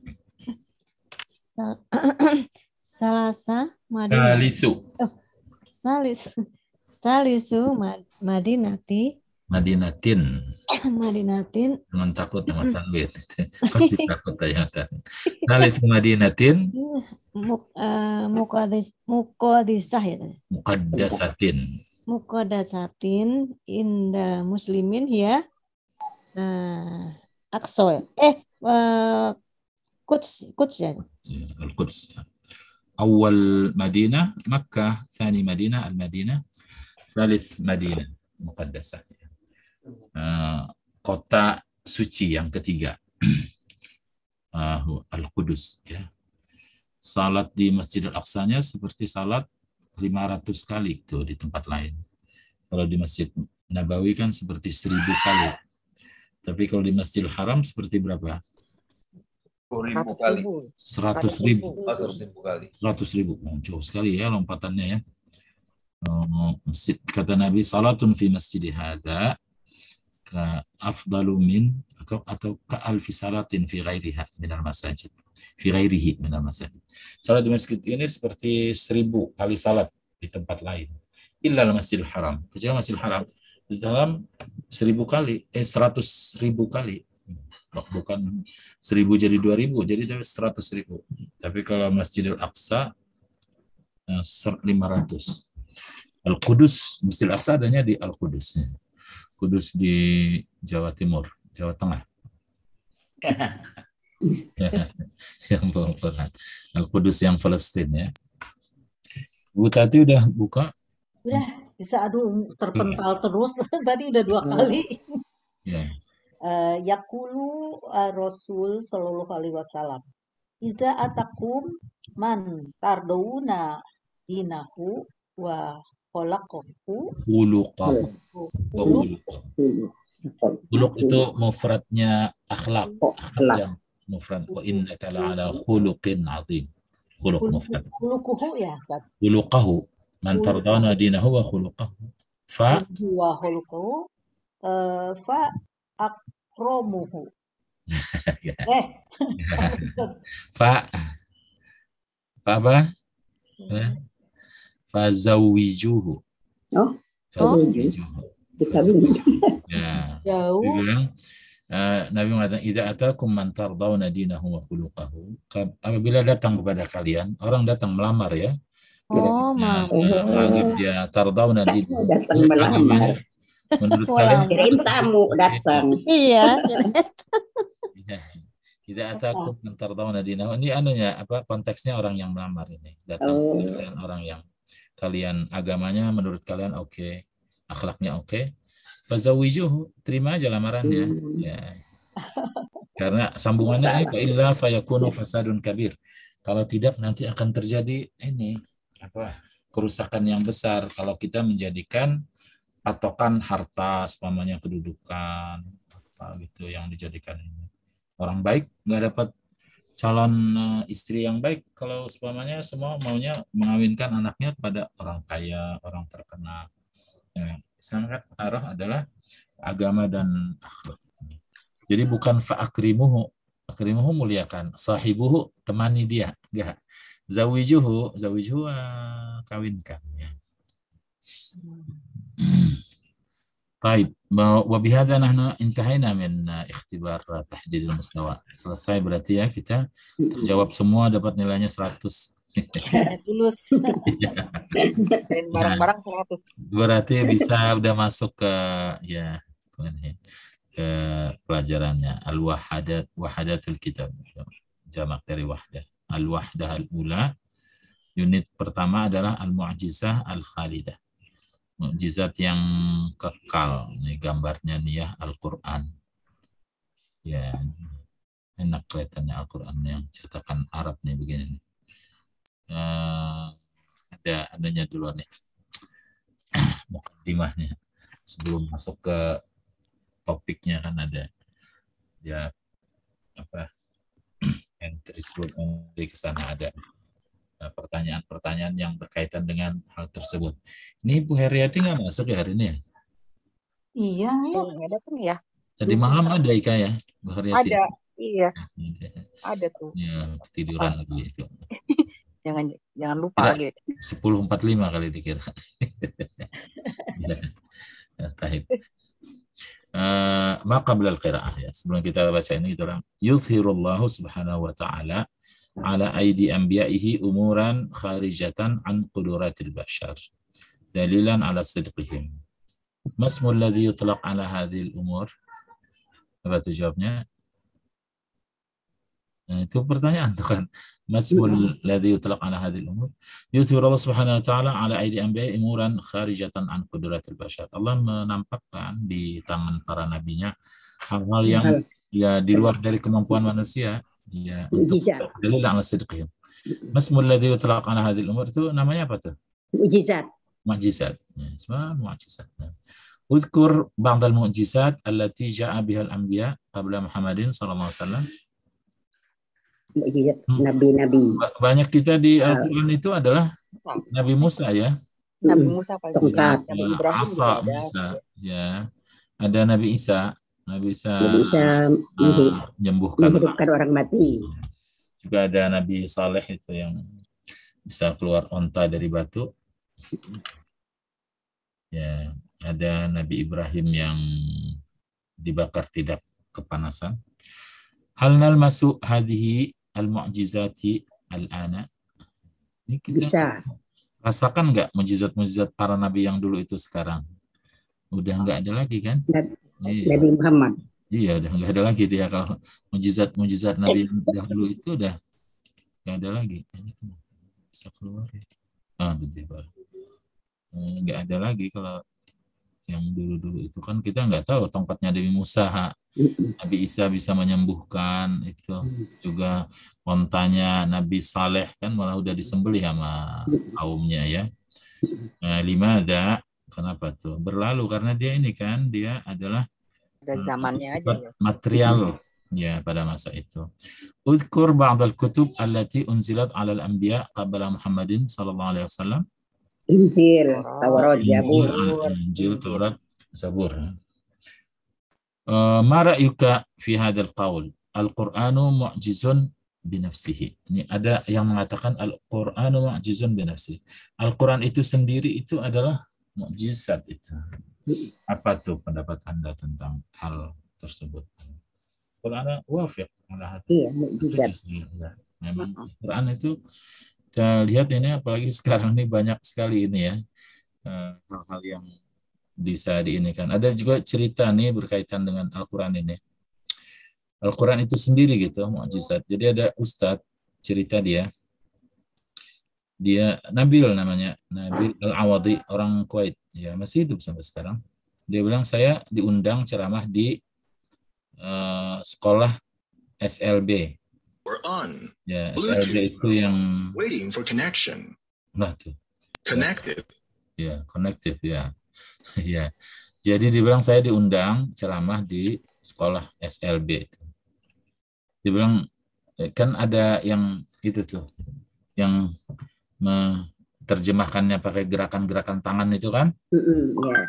Sal- Salasa Madinah. Salisu. Oh, salis. Salisu Mad- Madinati Madinatin. Madinatin Jangan takut sama tanwin. Pasti takut aja kan. Salisu Madinatin muk, uh, mukadis, mukodisah ya. Muqaddasatin. Mukodasatin inda muslimin ya. Nah, Aqsa ya. Eh, uh, Quds, Quds ya. Al-Quds. Awal Madinah Makkah, thani Madinah Al-Madinah, thalith Madinah Muqaddasah. Uh, kota suci yang ketiga. uh, Al-Qudus ya. Salat di Masjid Al-Aqsanya seperti salat lima ratus kali tuh di tempat lain. Kalau di Masjid Nabawi kan seperti seribu kali. Tapi kalau di Masjidil Haram seperti berapa? sepuluh ribu kali. Seratus ribu. seratus ribu kali. Seratus ribu. Oh, jauh sekali ya lompatannya ya. Oh, masjid, kata Nabi, salatun fi masjid hadza ka afdalu min atau, atau ka alfi salatin fi ghairiha minal masajid. Fi ghairihi minal masajid. Salat di masjid ini seperti seribu kali salat di tempat lain. Illa al-Masjidil Haram. Kecuali Masjidil Haram. Di dalam seribu kali, eh seratus ribu kali. Bukan seribu jadi dua ribu, jadi seratus ribu. Tapi kalau Masjidil Aqsa lima ratus. Al-Qudus, Masjidil Aqsa adanya di Al-Qudus. Kudus di Jawa Timur, Jawa Tengah. Yang Al-Qudus yang Palestina ya. Bu Tati udah buka? Udah, bisa aduh terpental terus. Tadi udah dua kali. Ya. Uh, Yakulu uh, Rasul Sallallahu Alaihi Wasallam. Iza atakum man tarduna dinahu wa kholaqahu. Khuluqahu. Khuluq itu mufradnya akhlak. Akhlak. Mufrad. Wa innaka la'ala khuluqin azim. Khuluq mufrad. Khuluquhu ya, Ustaz. Khuluqahu. Man tarduna dinahu wa khuluqahu. Fa. Wa khuluquhu. Uh, fa akromuhu. eh. Fa. Fa apa? Fa zawijuhu. Oh. Fa zawijuhu. Ya. Jauh. Bilang, uh, Nabi mengatakan, "Idza atakum man tardawna dinahu wa khuluquhu." Apabila datang kepada kalian, orang datang melamar ya. Oh, Menganggap dia tardawna dinahu. Datang melamar. Menurut Wow. kalian Kirain tamu datang. Iya. tidak atakum man tardawna dinahu. Ini anunya apa konteksnya orang yang melamar ini datang Oh. kalian, orang yang kalian agamanya menurut kalian oke, okay, akhlaknya oke. Okay. Fazawijuhu, terima aja lamarannya. Hmm. Ya. Karena sambungannya ini illa fayakunu fasadun kabir. Kalau tidak nanti akan terjadi ini apa kerusakan yang besar kalau kita menjadikan patokan harta, sepamanya kedudukan, apa gitu yang dijadikan ini. Orang baik nggak dapat calon istri yang baik kalau sepamanya semua maunya mengawinkan anaknya kepada orang kaya, orang terkenal. Ya, sangat arah adalah agama dan akhlak. Jadi bukan fa'akrimuhu, akrimuhu muliakan, sahibuhu temani dia, enggak. Zawijuhu, zawijuhu uh, kawinkan ya. Baik, wa bihadza nahnu intahaina min ikhtibar tahdid al-mustawa. Selesai berarti ya kita terjawab semua dapat nilainya seratus. Tulus. Barang-barang seratus. Berarti bisa udah masuk ke ya ke pelajarannya al-wahadat wahadatul kitab. Jamak dari wahdah. Al-wahdah al-ula. Unit pertama adalah al-mu'jizah al-khalidah. Mukjizat yang kekal. Ini gambarnya nih ya Al-Quran. Ya, enak kelihatannya Al-Quran yang cetakan Arab nih begini. Uh, ada adanya dulu nih mukadimahnya sebelum masuk ke topiknya kan ada ya apa entry sebelum entry ke sana ada pertanyaan-pertanyaan yang berkaitan dengan hal tersebut. Ini Bu Heriati nggak masuk ya hari ini ya? Iya, ya. Nggak ada kan ya? Tadi malam ada Ika ya, Bu Heriati? Ada, iya. Ada tuh. Ya, ketiduran lagi itu. Jangan jangan lupa Kira lagi. sepuluh empat puluh lima kali dikira. Ya, tahib. Uh, maka bilal qiraah ya. Sebelum kita baca ini kita ulang. Yuzhirullahu subhanahu wa ta'ala ala aidi anbiya'ihi umuran kharijatan an quduratil bashar. Dalilan ala sidqihim. Masmul ladhi yutlaq ala hadhil umur. Apa itu jawabnya? Nah, itu pertanyaan tuh kan. Masmul ladhi yutlaq ala hadhil umur. Yuzhirullahu subhanahu wa ta'ala ala aidi anbiya'ihi umuran kharijatan an quduratil bashar. Allah menampakkan di tangan para nabinya hal-hal yang ya di luar dari kemampuan manusia ya untuk dalil ala sidqihim. Masmul ladhi yutlaq ala hadhil umur itu namanya apa tuh? Mukjizat. Mukjizat. Ya, semua mukjizat. Udkur ba'dal mu'jizat allati ja'a bihal anbiya qabla Muhammadin sallallahu alaihi wasallam. Mukjizat nabi-nabi. Banyak kita di Al-Qur'an itu adalah Nabi Musa ya. Nabi Musa paling Tongkat. Nabi Ibrahim Asa juga ada. Musa ya. Ada Nabi Isa, Nabi Isa Bisa uh, menyembuhkan menghidupkan orang mati. juga ada Nabi Saleh itu yang bisa keluar onta dari batu. Ya, ada Nabi Ibrahim yang dibakar tidak kepanasan. Hal nalmasu hadhihi al-mu'jizati al-ana. Ini kita Bisa. rasakan nggak mujizat-mujizat para nabi yang dulu itu sekarang? Udah nggak ada lagi kan? Nabi, Iya, Nabi Muhammad. iya udah nggak ada lagi dia kalau mujizat-mujizat nabi yang dahulu itu udah nggak ada lagi. Ini kan bisa keluar ya. Ah, betul. Nggak ada lagi kalau yang dulu-dulu itu kan kita nggak tahu tongkatnya Nabi Musa, Nabi Isa bisa menyembuhkan itu juga ontanya Nabi Saleh kan malah udah disembelih sama kaumnya ya. Nah, limada kenapa tuh berlalu karena dia ini kan dia adalah Ada zamannya aja ya. material ya pada masa itu. Udkur ba'dal kutub allati unzilat 'alal anbiya qabla Muhammadin sallallahu alaihi wasallam. Injil, Taurat, Zabur. Injil, Injil, Taurat, Zabur. Uh, ma ra'yuka fi hadzal qaul? Al-Qur'anu mu'jizun binafsihi. Ini ada yang mengatakan Al-Qur'anu mu'jizun binafsihi. Al-Qur'an itu sendiri itu adalah mukjizat itu. Apa tuh pendapat Anda tentang hal tersebut? Quran wafiq ala hadzal. Iya, mukjizat. Memang Quran itu kita lihat ini apalagi sekarang ini banyak sekali ini ya hal-hal yang bisa diinikan. Ada juga cerita nih berkaitan dengan Al-Quran ini. Al-Quran itu sendiri gitu mukjizat. Jadi ada ustadz cerita dia, dia Nabil namanya, Nabil Al-Awadi orang Kuwait, ya masih hidup sampai sekarang. Dia bilang saya diundang ceramah di uh, sekolah S L B. We're on. Ya, S L B itu yang waiting for connection. Nah tuh. Connected. Ya, connected ya. Ya. Jadi dibilang saya diundang ceramah di sekolah S L B itu. Dibilang kan ada yang itu tuh yang menerjemahkannya pakai gerakan-gerakan tangan itu kan? Mm-mm, ya.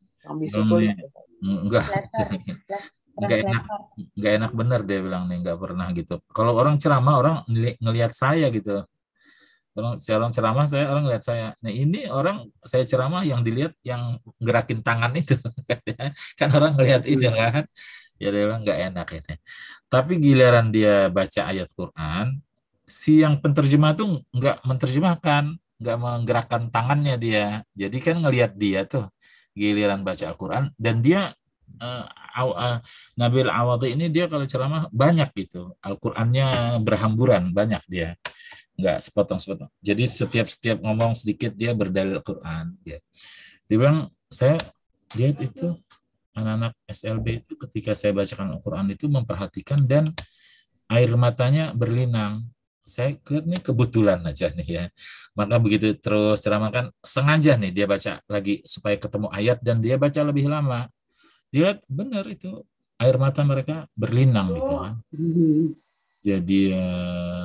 Enggak. Nggak enak, nggak enak bener dia bilang nih, nggak pernah gitu. Kalau orang ceramah orang ngelihat saya gitu, orang orang ceramah saya orang ngelihat saya. Nah ini orang saya ceramah yang dilihat yang gerakin tangan itu, kan orang ngelihat itu kan, ya dia bilang nggak enak ini. Tapi giliran dia baca ayat Quran, si yang penterjemah tuh nggak menterjemahkan, nggak menggerakkan tangannya dia. Jadi kan ngelihat dia tuh giliran baca Al-Quran dan dia Uh, uh, Nabil Awadi ini dia kalau ceramah banyak gitu, Al-Qur'annya berhamburan banyak dia, nggak sepotong-sepotong. Jadi setiap-setiap ngomong sedikit dia berdalil Al-Qur'an. Dia, dia bilang saya lihat itu anak-anak S L B itu ketika saya bacakan Al-Qur'an itu memperhatikan dan air matanya berlinang. Saya lihat nih kebetulan aja nih ya. Maka begitu terus ceramah kan sengaja nih dia baca lagi supaya ketemu ayat dan dia baca lebih lama. Dia benar itu air mata mereka berlinang gitu kan. Jadi uh,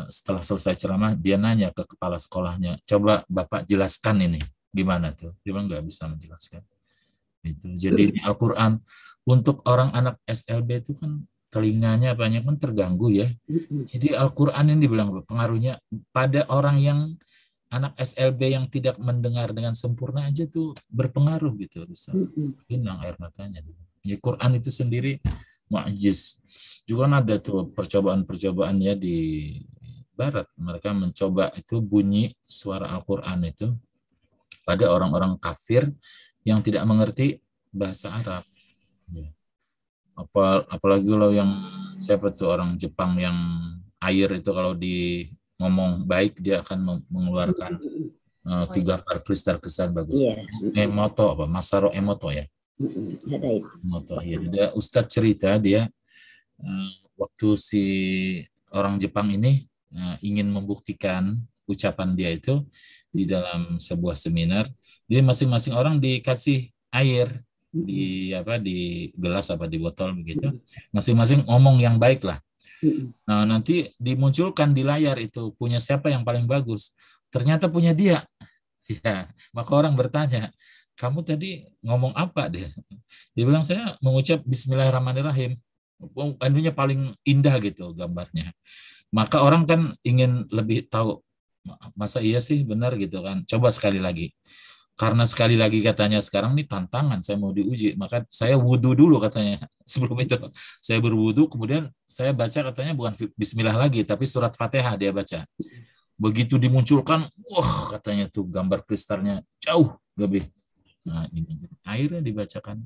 setelah selesai ceramah dia nanya ke kepala sekolahnya, coba Bapak jelaskan ini gimana tuh. Dia bilang nggak bisa menjelaskan. Itu. Jadi Al-Quran untuk orang anak S L B itu kan telinganya banyak kan terganggu ya. Jadi Al-Quran ini dibilang pengaruhnya pada orang yang anak S L B yang tidak mendengar dengan sempurna aja tuh berpengaruh gitu, bisa hilang air matanya. Ya, Quran itu sendiri mu'jiz. Juga ada tuh percobaan-percobaan ya di Barat, mereka mencoba itu bunyi suara Al-Quran itu pada orang-orang kafir yang tidak mengerti bahasa Arab. Ya. Apa, apalagi kalau yang siapa tuh orang Jepang yang air itu kalau di ngomong baik dia akan mengeluarkan uh, tuh gambar kristal-kristal bagus. Yeah. Emoto apa? Masaru Emoto ya. Emoto ya. Dia Ustadz cerita dia uh, waktu si orang Jepang ini uh, ingin membuktikan ucapan dia itu di dalam sebuah seminar, dia masing-masing orang dikasih air di apa di gelas apa di botol begitu, masing-masing ngomong yang baik lah. Nah, nanti dimunculkan di layar itu punya siapa yang paling bagus. Ternyata punya dia. Ya, maka orang bertanya, kamu tadi ngomong apa dia? Dia bilang saya mengucap Bismillahirrahmanirrahim. Anunya paling indah gitu gambarnya. Maka orang kan ingin lebih tahu, masa iya sih benar gitu kan? Coba sekali lagi. Karena sekali lagi katanya sekarang ini tantangan, saya mau diuji, maka saya wudhu dulu katanya. Sebelum itu saya berwudhu, kemudian saya baca katanya bukan Bismillah lagi, tapi surat Fatihah dia baca. Begitu dimunculkan, wah katanya tuh gambar kristalnya jauh lebih. Nah ini akhirnya dibacakan.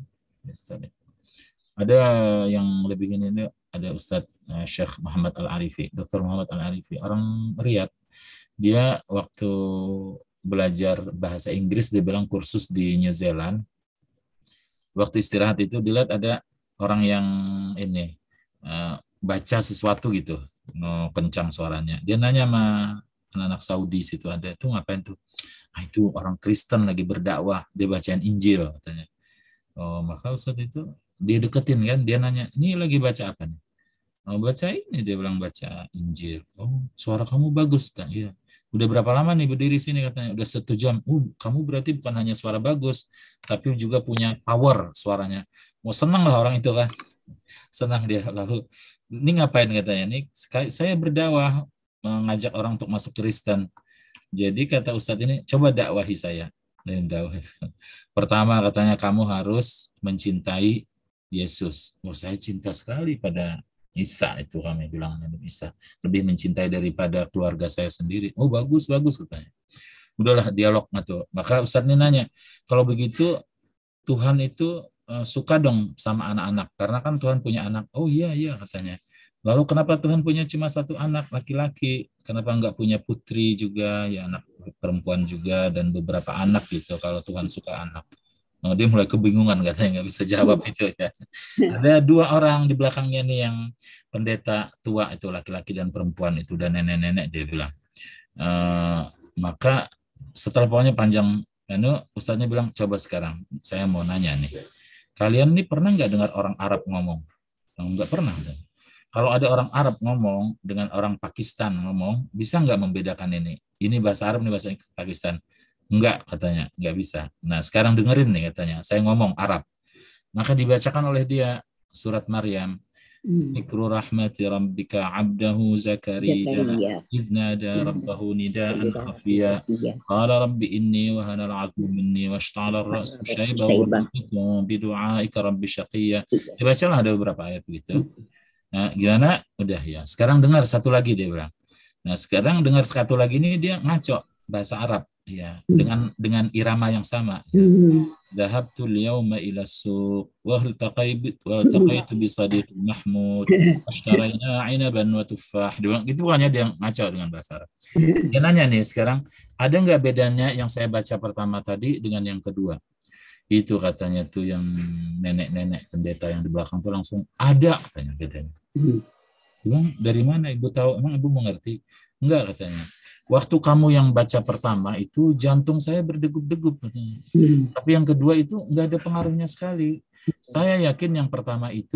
Ada yang lebih ini, ada Ustadz Syekh Muhammad Al-Arifi, Doktor Muhammad Al-Arifi, orang Riyadh. Dia waktu belajar bahasa Inggris, dia bilang kursus di New Zealand. Waktu istirahat itu dilihat ada orang yang ini uh, baca sesuatu gitu, no, kencang suaranya. Dia nanya sama anak-anak Saudi situ ada, itu ngapain tuh? Ah, itu orang Kristen lagi berdakwah, dia bacain Injil katanya. Oh, maka Ustaz itu dia deketin kan, dia nanya, ini lagi baca apa nih? Oh, baca ini, dia bilang baca Injil. Oh, suara kamu bagus kan? Iya. Udah berapa lama nih berdiri sini katanya? Udah satu jam. Uh, kamu berarti bukan hanya suara bagus, tapi juga punya power suaranya. Mau senang lah orang itu kan. Senang dia. Lalu, ini ngapain katanya? Ini saya berdakwah, mengajak orang untuk masuk Kristen. Jadi kata Ustadz ini, coba dakwahi saya. Pertama katanya, kamu harus mencintai Yesus. Oh, saya cinta sekali pada Isa, itu kami bilang Isa, lebih mencintai daripada keluarga saya sendiri. Oh bagus bagus katanya. Udahlah dialog gitu. Maka Ustadz ini nanya, kalau begitu Tuhan itu uh, suka dong sama anak-anak, karena kan Tuhan punya anak. Oh iya iya katanya. Lalu kenapa Tuhan punya cuma satu anak laki-laki? Kenapa enggak punya putri juga, ya anak perempuan juga dan beberapa anak gitu? Kalau Tuhan suka anak. Oh, dia mulai kebingungan katanya, nggak bisa jawab itu ya. Ada dua orang di belakangnya nih yang pendeta tua itu, laki-laki dan perempuan itu, dan nenek-nenek dia bilang. E, maka setelah pokoknya panjang, anu, Ustadznya bilang, coba sekarang saya mau nanya nih, kalian nih pernah nggak dengar orang Arab ngomong? Nggak pernah. Kalau ada orang Arab ngomong dengan orang Pakistan ngomong, bisa nggak membedakan ini? Ini bahasa Arab, ini bahasa Pakistan. Enggak katanya, enggak bisa. Nah sekarang dengerin nih katanya, saya ngomong Arab. Maka dibacakan oleh dia surat Maryam. Ikru rahmati rabbika abdahu Zakaria idnada rabbahu nida'an khafiya qala rabbi inni wa hanal 'azmu minni washta'ala ar-ra'su shayba wa kuntu bidu'aika rabbi syaqiyya. Dibacalah ada beberapa ayat gitu. Nah gimana? Udah ya. Sekarang dengar satu lagi dia bilang. Nah sekarang dengar satu lagi ini dia ngaco bahasa Arab. Ya, dengan dengan irama yang sama. Dhahabtu al-yawma ila as-suq wa iltaqaytu wa iltaqaytu bi sadiq Mahmud ashtaraina 'inaban wa tuffah. Itu bukannya dia ngaco dengan bahasa Arab. Dia nanya nih sekarang, ada nggak bedanya yang saya baca pertama tadi dengan yang kedua? Itu katanya tuh yang nenek-nenek pendeta yang di belakang tuh langsung ada katanya bedanya. Bilang, dari mana ibu tahu? Emang ibu mengerti? Enggak katanya. Waktu kamu yang baca pertama itu jantung saya berdegup-degup. Hmm. Tapi yang kedua itu nggak ada pengaruhnya sekali. Saya yakin yang pertama itu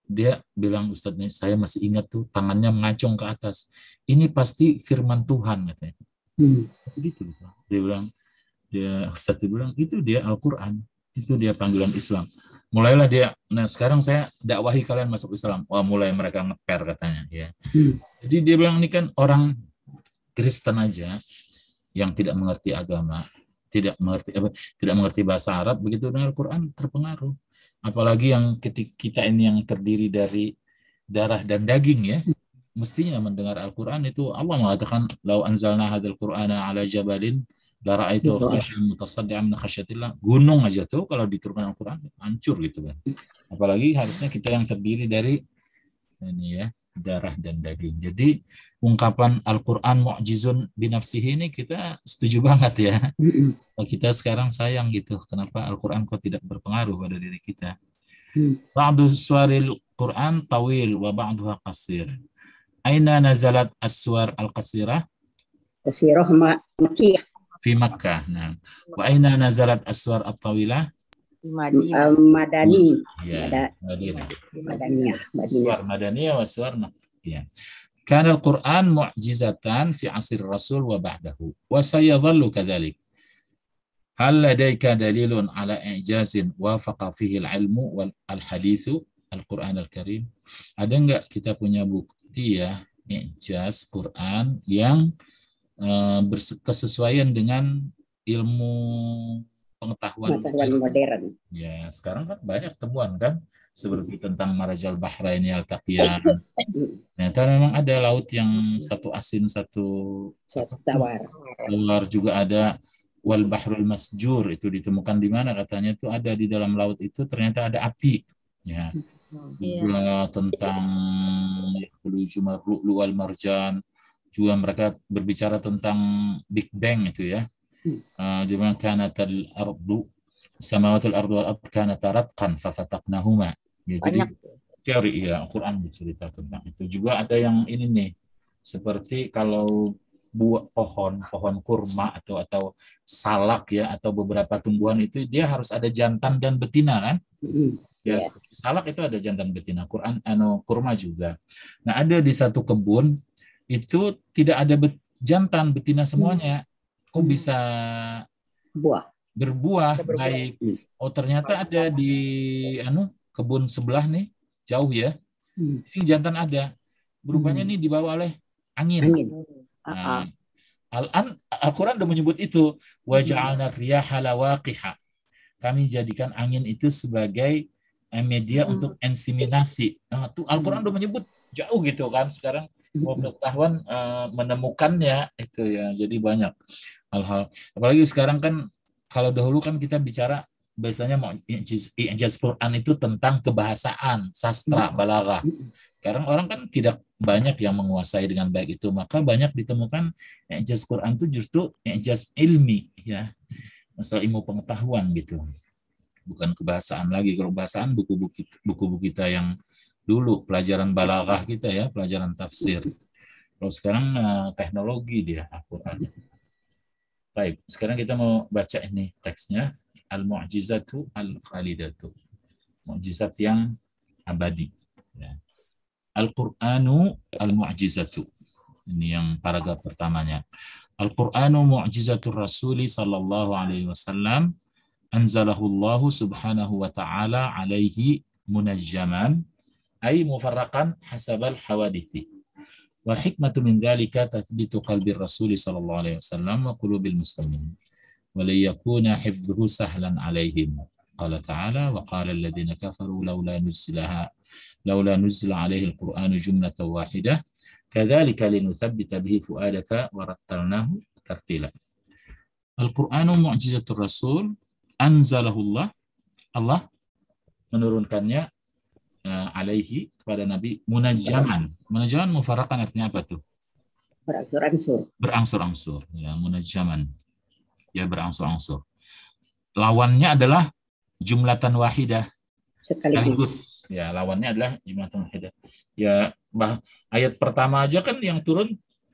dia bilang, Ustadznya, saya masih ingat tuh tangannya mengacung ke atas. Ini pasti firman Tuhan katanya. Hmm. Begitu. Dia bilang, dia Ustadz dia bilang itu dia Al-Quran, itu dia panggilan Islam. Mulailah dia, nah sekarang saya dakwahi kalian masuk Islam. Wah, mulai mereka ngeper katanya. Ya. Hmm. Jadi dia bilang ini kan orang Kristen aja yang tidak mengerti agama, tidak mengerti apa, tidak mengerti bahasa Arab, begitu dengan Al-Quran terpengaruh. Apalagi yang kita ini yang terdiri dari darah dan daging ya, mestinya mendengar Al-Quran itu Allah mengatakan, "Lau anzalna hadzal Qur'ana 'ala jabalin la ra'aitu khashy'an mutasaddian min khasyatillah." Gunung aja tuh kalau diturunkan Al-Quran hancur gitu kan. Apalagi harusnya kita yang terdiri dari ini ya, darah dan daging. Jadi ungkapan Al-Quran mu'jizun binafsihi ini kita setuju banget ya. Kita sekarang sayang gitu, kenapa Al-Quran kok tidak berpengaruh pada diri kita. Ba'du suwaril Quran tawil wa ba'duha qasir. Aina nazalat as-suwar al-qasirah? Qasirah Makkiyah. Fi Makkah. Nah. Wa aina nazalat as-suwar at-tawilah? Madinah. Madani. Ya, Madinah. Madaniyah. Suwar Madaniyah wa suwar Makkiyah. Kana al-Quran mu'jizatan fi asir Rasul wa ba'dahu wa sayadhallu kadzalik. Hal ladaika dalilun ala i'jazin wafaqa fihi al-ilmu wal al-hadithu al-Quran al-Karim? Ada enggak kita punya bukti ya i'jaz Quran yang uh, berkesesuaian dengan ilmu pengetahuan, pengetahuan modern. Ya, sekarang kan banyak temuan kan, seperti tentang Marajal Bahraini al-Taqiyan. Ternyata memang ada laut yang satu asin, satu, satu tawar. Tawar juga ada. Wal Bahrul Masjur itu ditemukan di mana? Katanya itu ada di dalam laut itu ternyata ada api. Ya. Juga tentang Lu'lu' wal Marjan. Juga mereka berbicara tentang Big Bang itu ya. Uh, di mana kanatal ardu samawatul ardu wal ard kanata ratqan fafataqnahuma. Ya, jadi teori ya Al-Qur'an bercerita tentang itu. Juga ada yang ini nih, seperti kalau buah pohon pohon kurma atau atau salak ya, atau beberapa tumbuhan itu dia harus ada jantan dan betina kan? Ya, yeah. Salak itu ada jantan betina. Quran anu kurma juga. Nah, ada di satu kebun itu tidak ada bet, jantan betina semuanya. Kok bisa buah berbuah baik? Oh, ternyata ada di anu kebun sebelah nih, jauh ya. Sini jantan ada. Berubahnya nih dibawa oleh angin. angin. Nah, Al-An Al-Quran sudah menyebut itu, wa ja'alna riyaha lawaqiha. Kami jadikan angin itu sebagai media hmm. untuk inseminasi. Nah, tuh Al-Quran sudah menyebut jauh gitu kan. Sekarang pengetahuan uh, menemukannya itu ya. Jadi banyak hal-hal. Apalagi sekarang kan kalau dahulu kan kita bicara biasanya mau i'jaz Quran itu tentang kebahasaan, sastra, balaghah. Sekarang orang kan tidak banyak yang menguasai dengan baik itu, maka banyak ditemukan i'jaz Quran itu justru i'jaz ilmi ya, masalah ilmu pengetahuan gitu, bukan kebahasaan lagi. Kalau bahasaan buku-buku buku-buku kita yang dulu pelajaran balaghah kita ya, pelajaran tafsir. Kalau sekarang teknologi dia Al-Quran. Baik, sekarang kita mau baca ini teksnya, al-mu'jizatu al-khalidatu, mukjizat yang abadi ya. Al-Qur'anu al-mu'jizatu. Ini yang paragraf pertamanya. Al-Qur'anu mu'jizatur Rasuli sallallahu alaihi wasallam anzalahu Allah subhanahu wa ta'ala alaihi munajjaman ay mufarraqan hasabal hawadithi. Wal hikmatu min dhalika tathbitu qalbi Rasuli sallallahu alaihi wasallam wa qulubil muslimin. Wa liyakuna hifdhuhu sahlan alaihim. Qala ta'ala wa qala alladhina kafaru laula nuzilaha laula nuzila alaihi al-Qur'anu jumlatan wahidah kadzalika linuthabbita bihi fuadaka wa rattalnahu tartila. Al-Qur'anu mu'jizatur Rasul anzalahu Allah. Allah menurunkannya uh, alaihi kepada Nabi munajjaman. Munajjaman mufarraqan artinya apa tuh? Berangsur-angsur. Berangsur-angsur ya, munajjaman. Ya, berangsur-angsur. Lawannya adalah jumlatan wahidah. Sekaligus. Ya, lawannya adalah jumlatan wahidah. Ya, bah, ayat pertama aja kan yang turun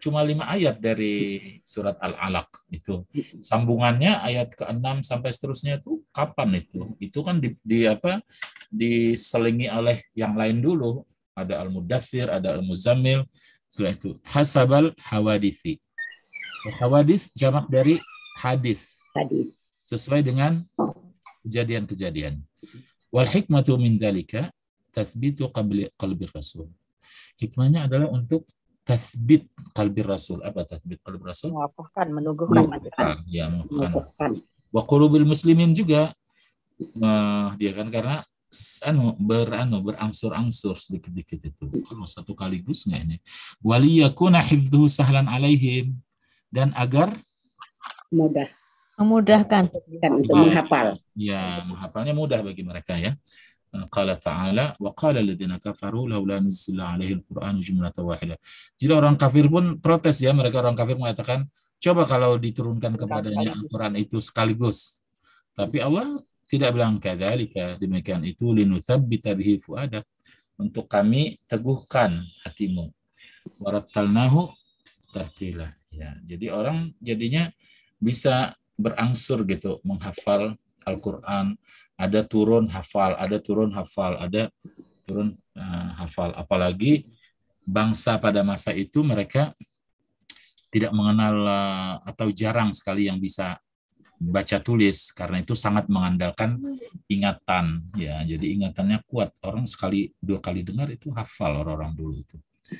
cuma lima ayat dari surat Al-Alaq itu. Sambungannya ayat keenam sampai seterusnya itu kapan itu? Itu kan di, di apa? diselingi oleh yang lain dulu. Ada Al-Mudaththir, ada Al-Muzammil. Setelah itu hasabal hawadithi. Hawadith jamak dari hadis. Hadis. Sesuai dengan kejadian-kejadian. Wal hikmatu min dzalika tathbitu qabli qalbi rasul. Hikmahnya adalah untuk tathbit qalbi rasul. Apa tathbit qalbi rasul? Mengokohkan, menuguhkan. Ya, mengukuhkan. Wa qulubil muslimin juga uh, dia kan karena anu beranu berangsur-angsur sedikit-sedikit itu. Kalau satu kaligus enggak ini. Waliyakuna hifdhuhu sahlan alaihim, dan agar mudah memudahkan dan untuk menghafal. Ya, menghafalnya mudah bagi mereka ya. Qala ta'ala wa qala alladziina kafaru laula nuzila 'alaihi al-Qur'anu jumlatan wahidah. Jadi orang kafir pun protes ya, mereka orang kafir mengatakan, coba kalau diturunkan kepadanya Al-Qur'an itu sekaligus. Tapi Allah tidak bilang kadzalika, demikian itu linutsabbita bihi fuadak, untuk kami teguhkan hatimu. Warattalnahu tartila. Ya, jadi orang jadinya bisa berangsur gitu menghafal Al-Qur'an. Ada turun hafal, ada turun hafal, ada turun uh, hafal. Apalagi bangsa pada masa itu mereka tidak mengenal uh, atau jarang sekali yang bisa baca tulis, karena itu sangat mengandalkan ingatan. Ya, jadi ingatannya kuat. Orang sekali dua kali dengar itu hafal orang-orang dulu itu.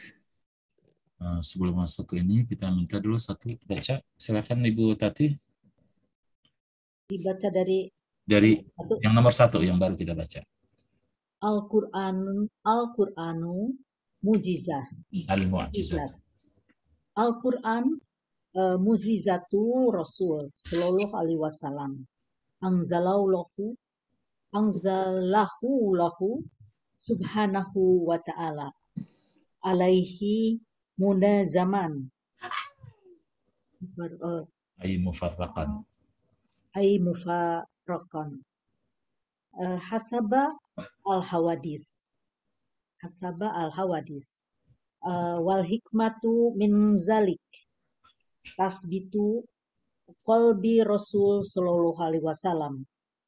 Uh, sebelum masuk ke ini kita minta dulu satu baca. Silakan Ibu Tati. Dibaca dari Dari yang nomor satu yang baru kita baca. Al-Qur'an Al-Qur'anu mujizah. Al-Mu'jizah. Al-Qur'an uh, mujizatu Rasul sallallahu alaihi wasallam. Anzalallahu anzalahu lahu subhanahu wa ta'ala alaihi munazaman. Uh, Ay mufarraqan. Ay mufarraqan. Rokon uh, hasaba al-hawadis hasaba al-hawadis uh, wal hikmatu min zalik tasbitu qalbi Rasul sallallahu alaihi wasallam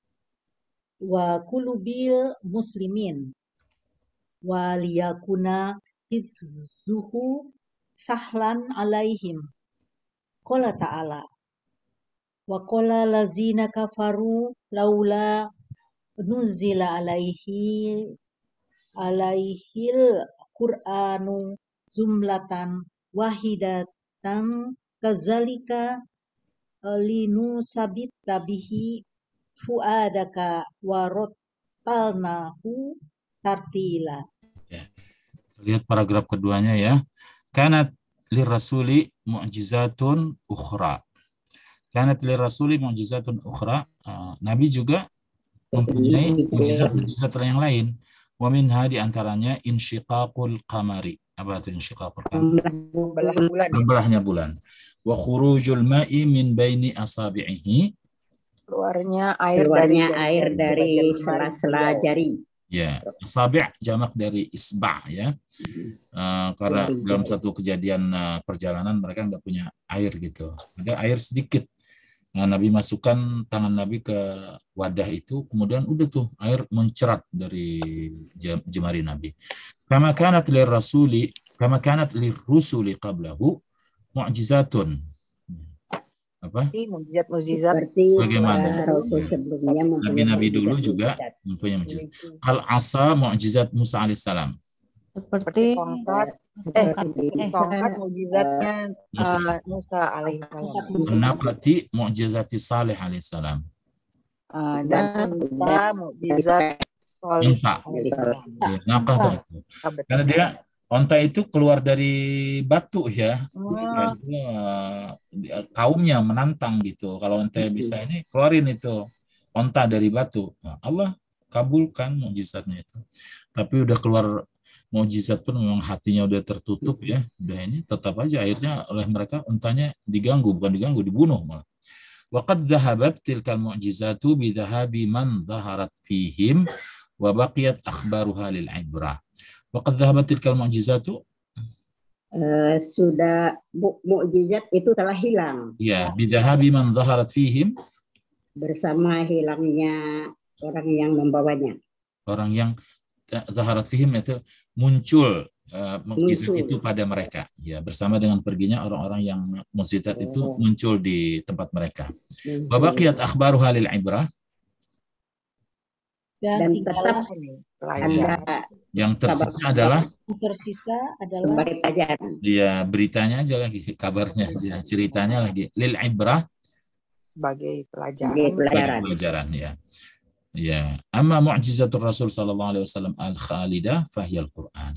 wa kulubil muslimin wa liyakuna hifzuhu sahlan alaihim. Qala ta'ala wa qala lazina kafaru laula nuzila alaihi alaihil qur'anu jumlatan wahidatan kazalika linu sabit tabihi fuadaka warottalnahu tartila. Ya. Lihat paragraf keduanya ya. Kanat lirrasuli mu'jizatun ukhra. Kanat lirrasuli mu'jizatun ukhra. Uh, Nabi juga mempunyai mukjizat-mukjizat yang lain. Wa minha di antaranya insyiqaqul qamari. Apa itu insyiqaqul qamari? Membelah bulan. Membelahnya bulan. Wa khurujul ma'i min baini asabi'ihi. Keluarnya air Keluarnya dari air dari sela-sela jari. Ya, asabi' jamak dari isba' ya. Uh, karena dalam suatu kejadian uh, perjalanan mereka nggak punya air gitu. Ada air sedikit. Nah, Nabi masukkan tangan Nabi ke wadah itu, kemudian udah tuh air mencerat dari jemari Nabi. Kama kanat lir rasuli, kama kanat lir rusuli qablahu mu'jizatun. Apa? Mujizat-mujizat bagaimana? Rasul sebelumnya Nabi-nabi dulu juga mempunyai mujizat. Al asa mu'jizat Musa alaihissalam. Seperti tongkat, eh, tongkat mujizatnya Musa, uh, Musa alaihissalam. Naqati mu'jizati Salih alaihissalam. Uh, dan kita mujizat Salih alaihissalam. Ya, naqah. Karena dia onta itu keluar dari batu ya. Hmm. Itu, uh, kaumnya menantang gitu. Kalau onta bisa ini keluarin itu onta dari batu. Nah, Allah kabulkan mukjizatnya itu. Tapi udah keluar mukjizat pun memang hatinya udah tertutup ya. Udah ini tetap aja akhirnya oleh mereka ontanya diganggu, bukan diganggu, dibunuh malah. Wa qad dhahabat tilkal mu'jizatu bi dhahabi man dhaharat fihim wa baqiyat akhbaruha lil ibrah. Wa qad dhahabat tilkal mu'jizatu uh, sudah mu- mukjizat itu telah hilang. Ya, bidhahabi man dhaharat fihim, Bersama hilangnya orang yang membawanya. orang yang dhaharat fihim itu muncul uh, mukjizat Muncul. itu pada mereka. Ya, bersama dengan perginya orang-orang yang mukjizat itu Oh. muncul di tempat mereka. Muncul. Wa baqiyat akhbaruha lil ibrah, Dan Dan tinggallah tetap Pelajaran. ada yang tersisa adalah yang tersisa adalah sebagai pelajaran. ya beritanya aja lagi, kabarnya aja, ceritanya lagi. Lil ibrah, Sebagai Sebagai pelajaran. bagi pelajaran. pelajaran ya. Ya, amma mu'jizatur Rasul sallallahu alaihi wasallam al-khalidah fahiyal Qur'an.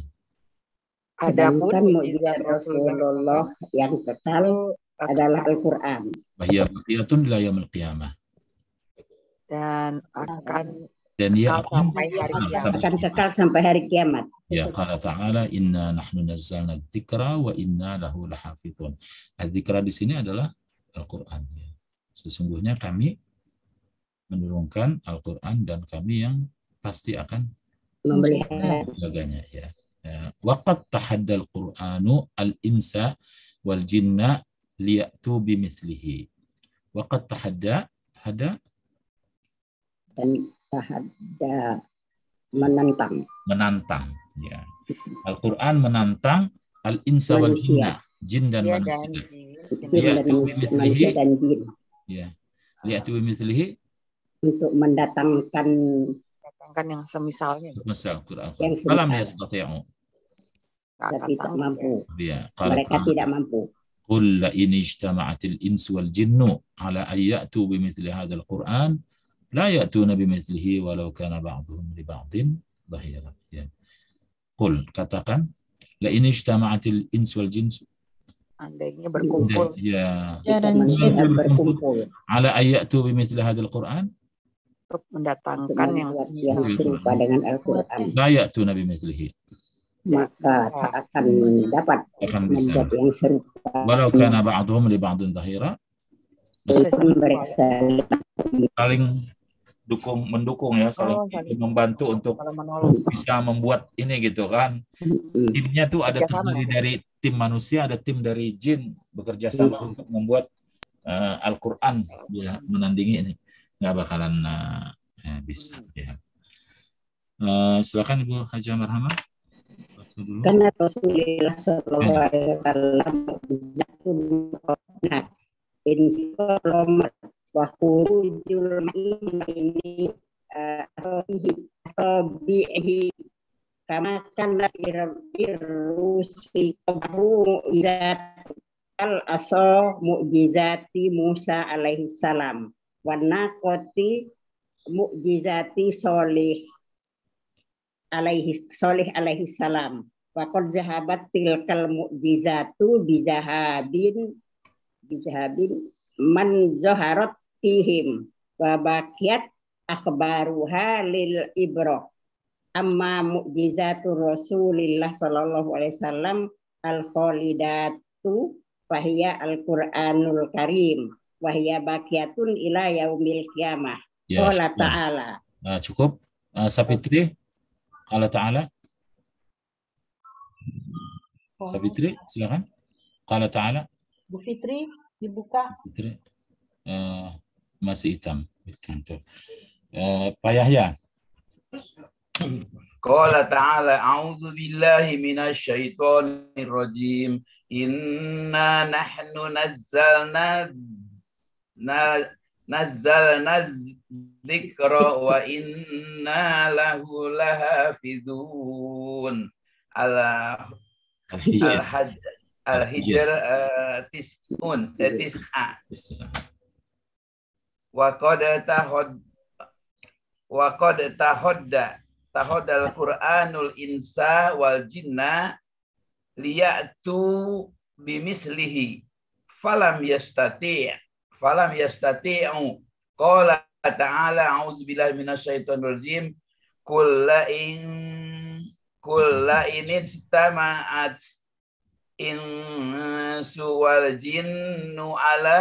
Adapun Sedangkan mukjizat mukjizat Rasulullah yang kekal adalah Al-Quran. Bahya baqiyatun ila yaumil qiyamah. dan akan Dan dia kekal akan sampai hari kekal kiamat. sampai Akan kekal sampai hari kiamat. Ya, qala ta'ala inna nahnu nazzalna dzikra wa inna lahu lahafizun. Dzikra di sini adalah Al-Qur'an. Sesungguhnya kami menurunkan Al-Qur'an dan kami yang pasti akan Memelihara. menjaganya ya. Waqad tahadda al-Qur'anu al-insa wal jinna liya'tu bimithlihi. Waqad tahadda tahadda Dan tahadda menantang. menantang ya. Al-Qur'an menantang al-insa wal jinna, jin dan Manusia dan manusia. jin. Jin Iya, dan manusia, manusia dan jin. Ya. Liya'tu bimithlihi Untuk mendatangkan Datangkan yang semisalnya semisal Qur'an. yang Falam semisal. yastati'u. nggak akan Tapi tak sanggup ya. mampu. Ya, qala Mereka ta'ala tidak mampu. qul la in ijtama'atil insu wal jinnu ala an ya'tu bimithli hadzal Qur'an la ya'tuna bimithlihi walau kana ba'dhum li ba'din dhahira. Ya. Qul, katakan la in ijtama'atil insu wal jinnu Andainya berkumpul ya Ya, dan Manusia jin. berkumpul ala an ya'tu bimithli hadzal Qur'an untuk untuk mendatangkan yang membuat yang semisal, serupa dengan Al-Quran. la ya'tuna bimithlihi Maka tak akan dapat akan bisa membuat yang serupa. walau kana ba'dhum li ba'din dhahira, Walaupun mereka saling dukung mendukung ya, saling Oh, saling membantu untuk kalau menolong. bisa membuat ini gitu kan. Timnya tuh ada Bekerja sama. terdiri dari tim manusia, ada tim dari jin bekerja sama untuk membuat uh, Al-Qur'an ya, menandingi ini. Nggak bakalan uh, ya, bisa ya. Uh, silakan Ibu Hajah Marhamah. Baca dulu. karena Rasulullah Shallallahu Alaihi Wasallam zatun qadna insyaallah wa khurujul ma'in ini tabihi kama kana irrusi qabru izat al asa mu'jizati Musa alaihi salam wa naqati mu'jizati Sholih alaihi Sholih alaihi salam wa qad zahabat tilkal mu'jizatu bizahabin bizahabin man zaharat fihim wa baqiyat akhbaruha lil ibrah amma mu'jizatu Rasulillah sallallahu alaihi wasallam al khalidatu fahiya al-Qur'anul Karim wa hiya baqiyatun ila yaumil qiyamah. Ya, Qala syukur. ta'ala. Nah, cukup. Uh, Sapitri, Allah Ta'ala. Sapitri, silakan. Allah Ta'ala. Bu Fitri dibuka. Sapitri. Uh, masih hitam. Uh, Pak Yahya. Qala ta'ala a'udzu billahi minasy syaithanir rajim. Inna nahnu nazzalna na, nazzalna dzikra wa inna lahu lahafizun. Al Al-Hijr. Al-Hajj Al-Hijr uh, tis'un eh, tis'a Istisna. wa qad tahad wa qad tahadda tahadal Qur'anul insa wal jinna liya'tu bimislihi falam yastati' falam yastati'u qala ta'ala a'udzu billahi minasyaitonir rajim kulla in kulla in istama'at insu wal jinnu ala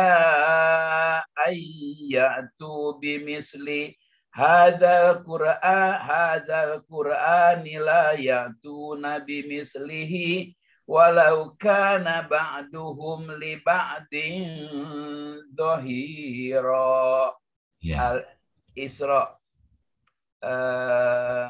ayyatu bimisli hadzal qur'an hadzal qur'ani la ya'tuna bimislihi walau kana ba'duhum li ba'din dhahira. Ya. Al-Isra uh,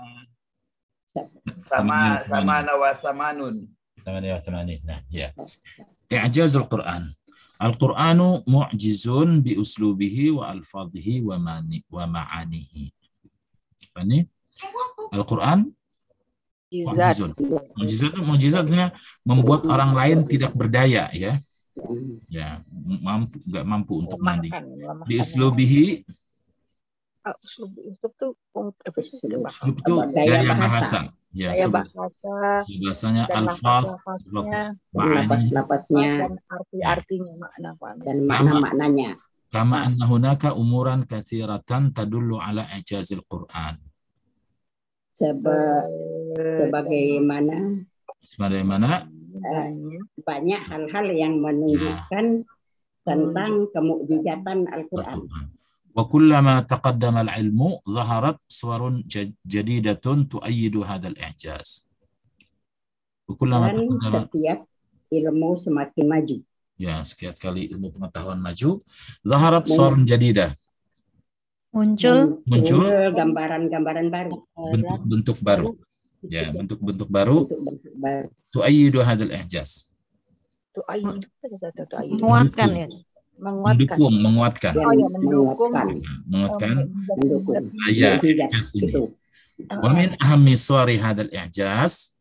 sama sama nawasamanun. Sama nawasamanun. Nah, ya. I'jazul Quran. Al-Qur'anu mu'jizun bi uslubihi wa alfadhihi wa mani wa ma'anihi. Ini Al-Qur'an mu'jizun. Mu'jizat itu mu'jizatnya membuat orang lain tidak berdaya, ya. Ya, mampu enggak mampu untuk mandi. Bi uslubihi, uslub itu uslub itu gaya bahasa. Ya, gaya bahasa. Bahasanya alfaz, ma'ani, lafaznya, dan arti-artinya, makna dan makna-maknanya. Kama anna hunaka umuran katsiratan tadullu ala ijazil Qur'an. Seba, sebagaimana sebagaimana uh, banyak hal-hal yang menunjukkan ya. tentang kemukjizatan Al-Qur'an. Wa kullama taqaddama al-ilmu zaharat suwarun jadidatun tu'ayyidu hadzal i'jaz. Wa kullama Dan setiap ilmu semakin maju. Ya, setiap kali ilmu pengetahuan maju, zaharat suwarun jadidah. Muncul muncul gambaran-gambaran baru, bentuk-bentuk baru. Ya, bentuk-bentuk baru. Tu'ayyidu hadzal i'jaz. Tu'ayyidu menguatkan ya. Mendukung, menguatkan. Oh ya, mendukung. Menguatkan. Ya, i'jaz ini. Wa min ahammi suwari hadzal i'jaz.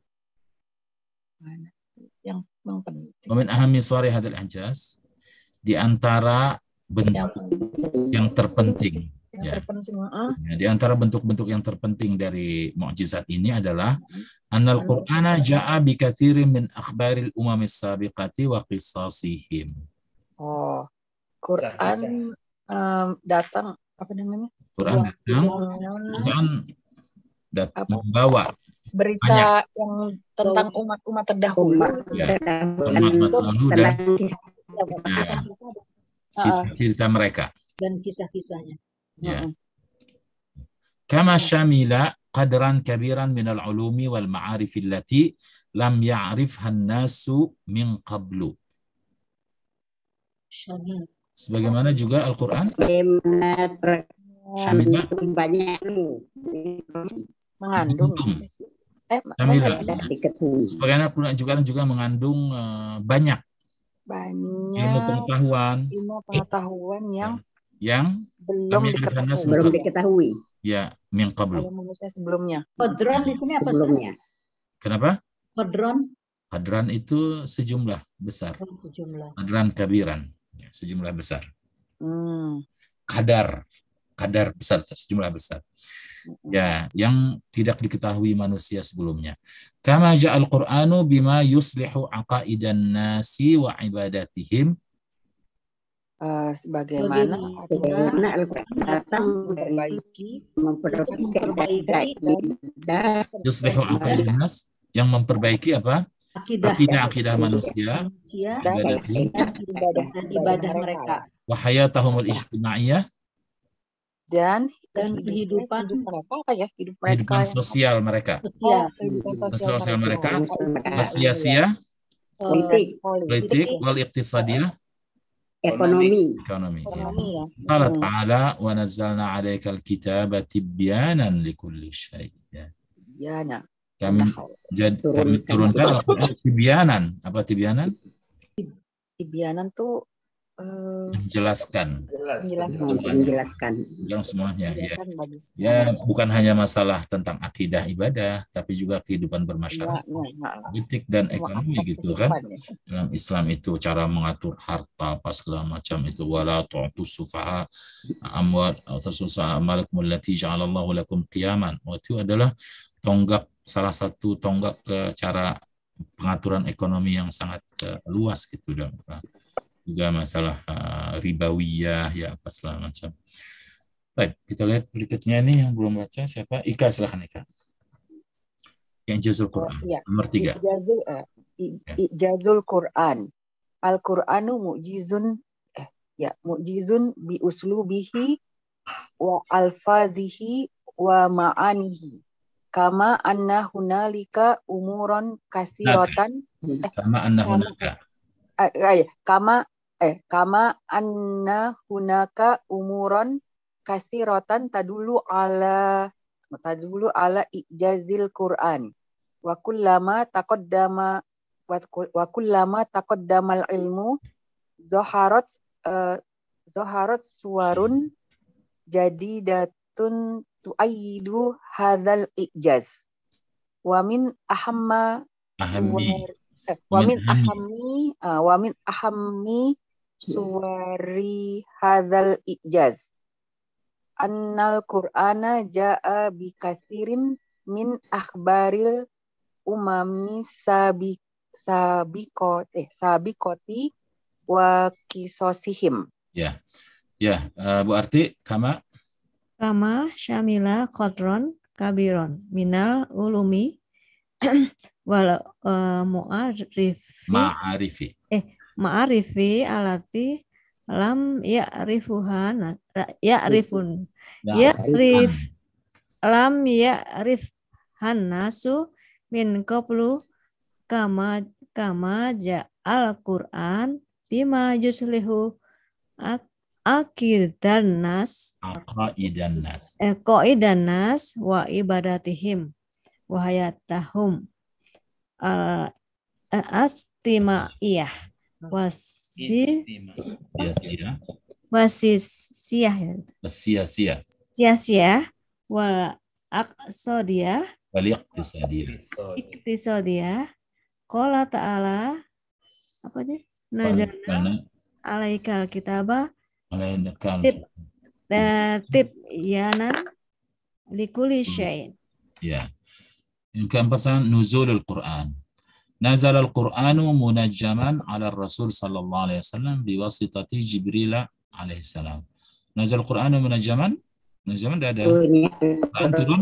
Yang penting. Wa min ahammi suwari hadzal i'jaz, di antara bentuk yang terpenting. Ya. Ya, di antara bentuk-bentuk yang terpenting dari mukjizat ini adalah annal Qur'ana ja'a bi katsirin min akhbaril umamis sabiqati wa qissasihim. Oh, Quran um, datang apa namanya? Quran datang, Quran datang membawa berita banyak. Yang tentang umat-umat terdahulu. Ya, umat terdahulu dan cerita mereka dan kisah-kisahnya. Ya. Kama syamila qadran kabiran minal ulumi wal ma'arif allati lam ya'rifha an-nasu min qablu. Sebagaimana juga Al-Qur'an syamila banyak mengandung eh syamila. Sebagaimana Al-Qur'an juga juga mengandung uh, banyak banyak ilmu pengetahuan ilmu pengetahuan yang yang belum diketahui. belum diketahui. Ya, min qablu. Sebelumnya. Qadran di sini apa sebelumnya? Kenapa? Qadran. Qadran itu sejumlah besar. Oh, sejumlah. Qadran kabiran, ya, sejumlah besar. Hmm. Kadar, kadar besar, sejumlah besar. Ya, yang tidak diketahui manusia sebelumnya. Kama ja'al Qur'anu bima yuslihu aqaidan nasi wa ibadatihim. Uh, sebagaimana bagaimana Al-Quran datang memperbaiki memperbaiki yuslihu aqaidan nas, yang memperbaiki apa? Akidah, akidah, akidah manusia, manusia dan, ibadah, dan ibadah mereka. Wa hayatahumul ijtimaiyah, dan dan kehidupan mereka apa ya? Hidup mereka kehidupan sosial mereka. Sosial, kehidupan sosial mereka, sosial, politik, politik, wal iqtisadiyah, ekonomi. Ekonomi. Allah Ta'ala wa nazzalna 'alaikal kitaba tibyanan likulli syai'. Tibyana. Kami jad, kami turunkan Al-Qur'an tibyanan. Apa tibyanan? Tibyanan tuh uh, menjelaskan. Menjelaskan. Menjelaskan. Yang semuanya ya. Ya, bukan hanya masalah tentang akidah ibadah, tapi juga kehidupan bermasyarakat, politik dan ekonomi gitu kan. Dalam Islam itu cara mengatur harta apa segala macam itu, wala tu'tus sufaha amwal atau sufaha amalakum allati ja'alallahu lakum qiyaman. Itu adalah tonggak, salah satu tonggak ke cara pengaturan ekonomi yang sangat uh, luas gitu dan juga masalah uh, ribawiyah ya apa segala macam. Baik, kita lihat berikutnya nih yang belum baca siapa? Ika, silakan Ika. Yang Ijazul Quran, oh, iya. Nomor tiga. Ijazul, uh, Ijazul Quran. Al-Quranu mu'jizun eh, ya mu'jizun bi uslubihi wa alfadhihi wa ma'anihi. kama anna hunalika umuron katsiratan eh, Kama anna kama hunaka. eh, eh, kama eh kama anna hunaka umuron katsiratan tadulu ala tadulu ala ijazil Quran wa kullama taqaddama wa kullama taqaddamal ilmu zaharat uh, zaharat suwarun jadidatun tu'ayyidu hadzal ijaz wa min ahamma Ahami. suwar eh, wa Min min ahami. ahammi uh, wa min ahammi suwari hadzal ijaz annal qur'ana jaa bi katsirin min akhbaril umami sabi sabiqot eh sabiqoti wa qisasihim. Ya. Ya, uh, Bu Arti, kama Kama syamila qadron kabiron minal ulumi wal uh, mu'arifi ma'arifi. eh ma'arifi alati lam ya'rifuhan ya'rifun ya'rif lam ya'rifhan nasu min qablu kama kama ja'al Qur'an bima yuslihu ak aqidan nas Aqaidan nas. eh qaidan nas wa ibadatihim wa hayatahum al astimaiyah wasi Sia-sia. wasisiyah Sia-sia. sia-sia wal aqsadiyah Wal iqtisadiyah. iktisadiyah qala ta'ala apa aja nazalna Karena alaikal kitaba melainkan tib da tib yanan likuli syai'in. ya. Yang keempat, nuzulul Quran. Nazal al-Quranu munajjaman ala Rasul sallallahu alaihi wasallam biwasitati Jibril alaihi salam. Nazal al-Quranu munajjaman, munajjaman dah ada. Quran turun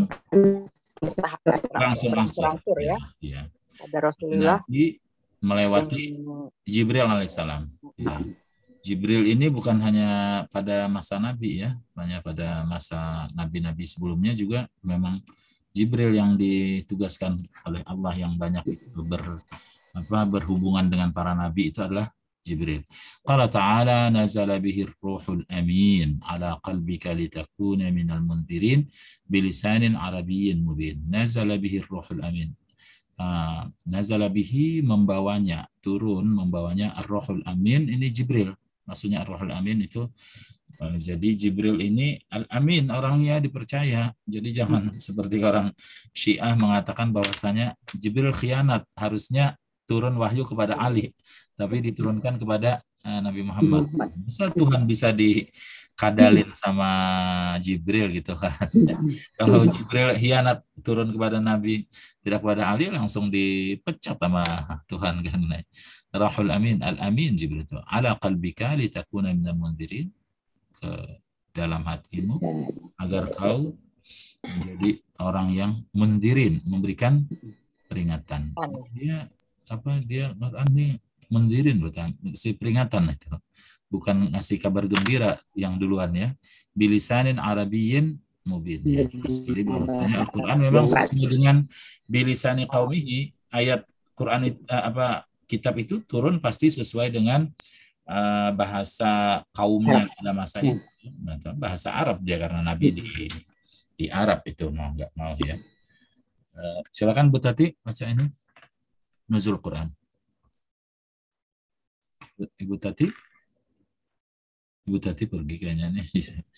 langsung-langsung ya. Ya. Ada Rasulullah Nabi melewati Jibril alaihissalam. Ya. Jibril ini bukan hanya pada masa Nabi ya, hanya pada masa nabi-nabi sebelumnya juga memang Jibril yang ditugaskan oleh Allah yang banyak itu ber, apa, berhubungan dengan para nabi itu adalah Jibril. Qala ta'ala nazala bihi ruhul amin ala qalbika litakuna minal mundirin bilisanin arabiyyin mubin. Nazala bihi ruhul amin. Uh, nazala bihi membawanya, turun membawanya ar-ruhul amin, ini Jibril. Maksudnya ar-ruhul amin itu uh, jadi Jibril ini al-amin, orangnya dipercaya. Jadi jangan seperti orang Syiah mengatakan bahwasanya Jibril khianat, harusnya turun wahyu kepada Ali, tapi diturunkan kepada uh, Nabi Muhammad. Masa Tuhan bisa dikadalin sama Jibril gitu kan? Kalau Jibril khianat turun kepada Nabi, tidak kepada Ali, langsung dipecat sama Tuhan kan? Rahul Amin, Al-Amin Jibril itu. Ala qalbika litakuna minal mundirin, ke dalam hatimu agar kau menjadi orang yang mundirin, memberikan peringatan. Dia apa dia ini mundirin bukan si peringatan itu. Bukan ngasih kabar gembira yang duluan ya. Bilisanin Arabiyyin mubin. Ya, sekali bahwasanya Al-Qur'an memang sesuai dengan bilisani qaumihi, ayat Quran itu, apa kitab itu turun pasti sesuai dengan uh, bahasa kaumnya pada masa itu. Bahasa Arab dia karena Nabi di di Arab itu mau nggak mau ya. Uh, silakan Bu Tati baca ini nuzul Quran. Ibu Tati. Ibu Tati pergi kayaknya nih.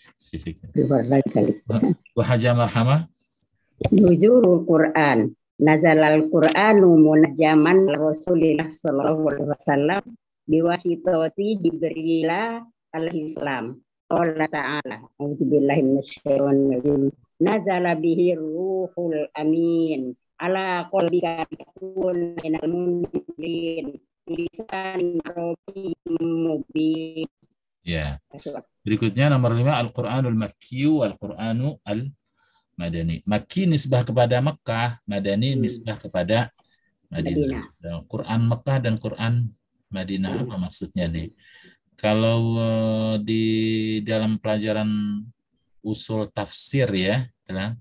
Wahaja marhamah. Nuzulul Quran. Nazalal Qur'anu munajjaman Rasulillah sallallahu alaihi wasallam biwasitati Jibril alaihi salam. Allah Ta'ala, a'udzubillahi minasyaitonir rajim. Nazala bihi ruhul amin ala qalbika takun minal mundirin lisan arabiyyin mubin. Ya. Berikutnya nomor lima, Al-Qur'anul Makkiyu Al-Qur'anu Al-Madani. Makki nisbah kepada Mekah, Madani nisbah kepada Madinah. Madinah. Quran Mekah dan Quran Madinah apa maksudnya nih? Kalau di dalam pelajaran usul tafsir ya,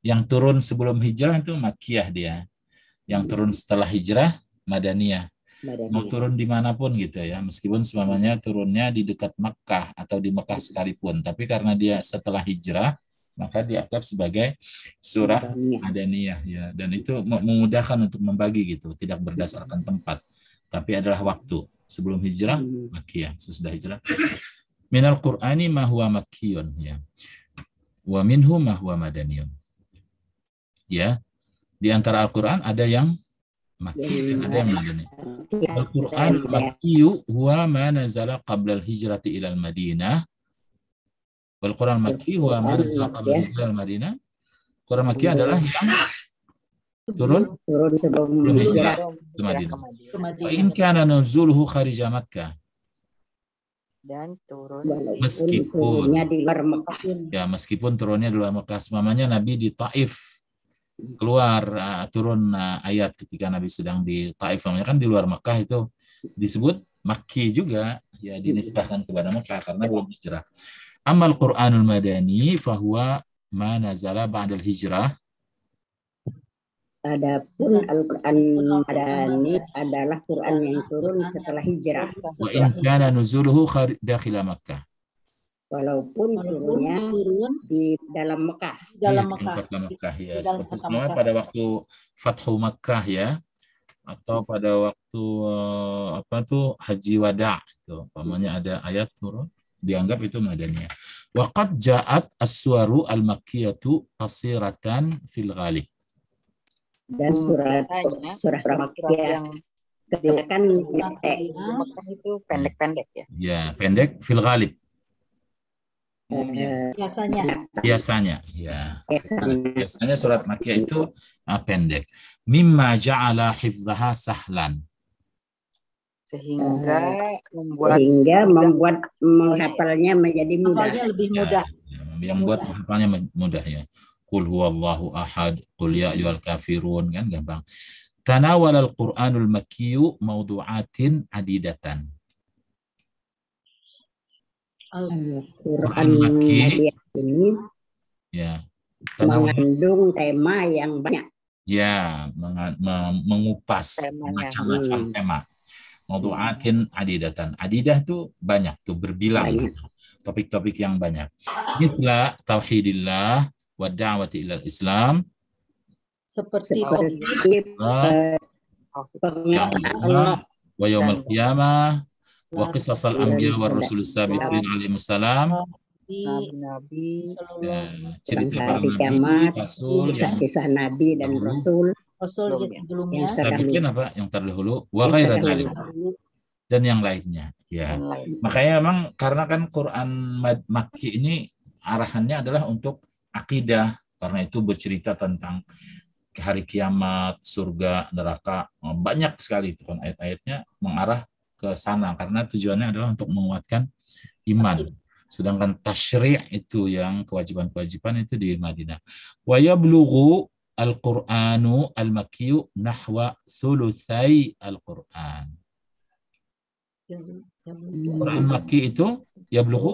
Yang turun sebelum hijrah itu Makkiyah dia. Yang turun setelah hijrah Madaniyah. Mau turun dimanapun gitu ya, meskipun semuanya turunnya di dekat Makkah atau di Makkah sekalipun, tapi karena dia setelah hijrah maka dianggap sebagai surah Madaniyah ya, dan itu memudahkan untuk membagi gitu, tidak berdasarkan tempat, tapi adalah waktu. Sebelum hijrah Makkiyah, sesudah hijrah minal Qur'ani ma huwa makkiyun ya, wa minhu ma huwa madaniyun ya. Di antara Al-Qur'an ada yang Makki dan ada yang Madani. Al-Qur'an al-Makkiyu huwa ma nazala qabla al-hijrati ila al-Madinah. Al-Qur'an al-Makki huwa ma nazala qabla al-hijrati ila al-Madinah. Quran Makki adalah yang turun turun sebelum hijrah ke Madinah. Wa in kana nuzuluhu kharija Makkah. Dan turun Meskipun turunnya di luar Mekah. Ya, meskipun turunnya di luar Mekah, semuanya Nabi di Taif. Keluar uh, turun uh, ayat ketika Nabi sedang di Taif, kan di luar Mekah itu disebut Makki juga ya, dinisbahkan kepada Mekah karena belum hijrah. Amal Qur'anul Madani fahuwa ma nazala ba'dal hijrah. Adapun Al-Qur'an Madani adalah Quran yang turun setelah hijrah. Wa in kana nuzuluhu dakhila Makkah. Walaupun turunnya turun di dalam Mekah. dalam Ya, Mekah. dalam Mekah ya, Di dalam seperti kota semua Mekah. pada waktu Fathu Makkah ya, atau pada waktu uh, apa tuh Haji Wada itu, umpamanya ada ayat turun, dianggap itu Madaniyah. Wa qad ja'at as-suwaru al-makkiyatu qasiratan fil ghalib. Dan surat surah Makkiyah yang kebanyakan pendek. Mekah itu pendek-pendek ya. Ya, pendek fil ghalib. Eh, Biasanya. Biasanya ya. biasanya Biasanya surat Makkiyah itu uh, pendek. Mimma ja'ala hifdzaha sahlan. Sehingga membuat sehingga membuat menghafalnya menjadi mudah. Hafalnya lebih Ya, mudah. yang buat menghafalnya mudah ya. Qul huwallahu ahad, qul ya ayyuhal kafirun, kan gampang. Tanawala al-Qur'anul Makkiyyu mawdu'atin adidatan. Al-Quran Makki ini ya, tanawala, mengandung tema yang banyak. ya menga- me- mengupas Temanya. macam-macam Hmm. tema. Mawdu'atin adidatan. Adidah tuh banyak tuh, berbilang. Banyak. Topik-topik yang banyak. Mithla tauhidillah wa da'wati ilal Islam. Seperti Seperti Wa pengenalan Allah wa yaumil qiyamah wa qisasal anbiya wa rasul sabiqin alaihi salam. nabi-nabi Ya, cerita para hari nabi, kiamat, rasul yang kisah-kisah Nabi dan dahulu. Rasul Rasul Belum ya? sebelumnya. Yang sabiqin apa yang terdahulu wa Yang ghaira terdahulu. dzalik, dan yang lainnya ya. dan lain. Makanya memang karena kan Quran Mad- Makki ini arahannya adalah untuk akidah, karena itu bercerita tentang hari kiamat, surga, neraka, banyak sekali itu kan ayat-ayatnya mengarah ke sana karena tujuannya adalah untuk menguatkan iman. Sedangkan tasyri' itu yang kewajiban-kewajiban itu di Madinah. Wa yablughu al-Qur'anu al-Makkiyyu nahwa thulutsai al-Qur'an. Quran Makki itu yablughu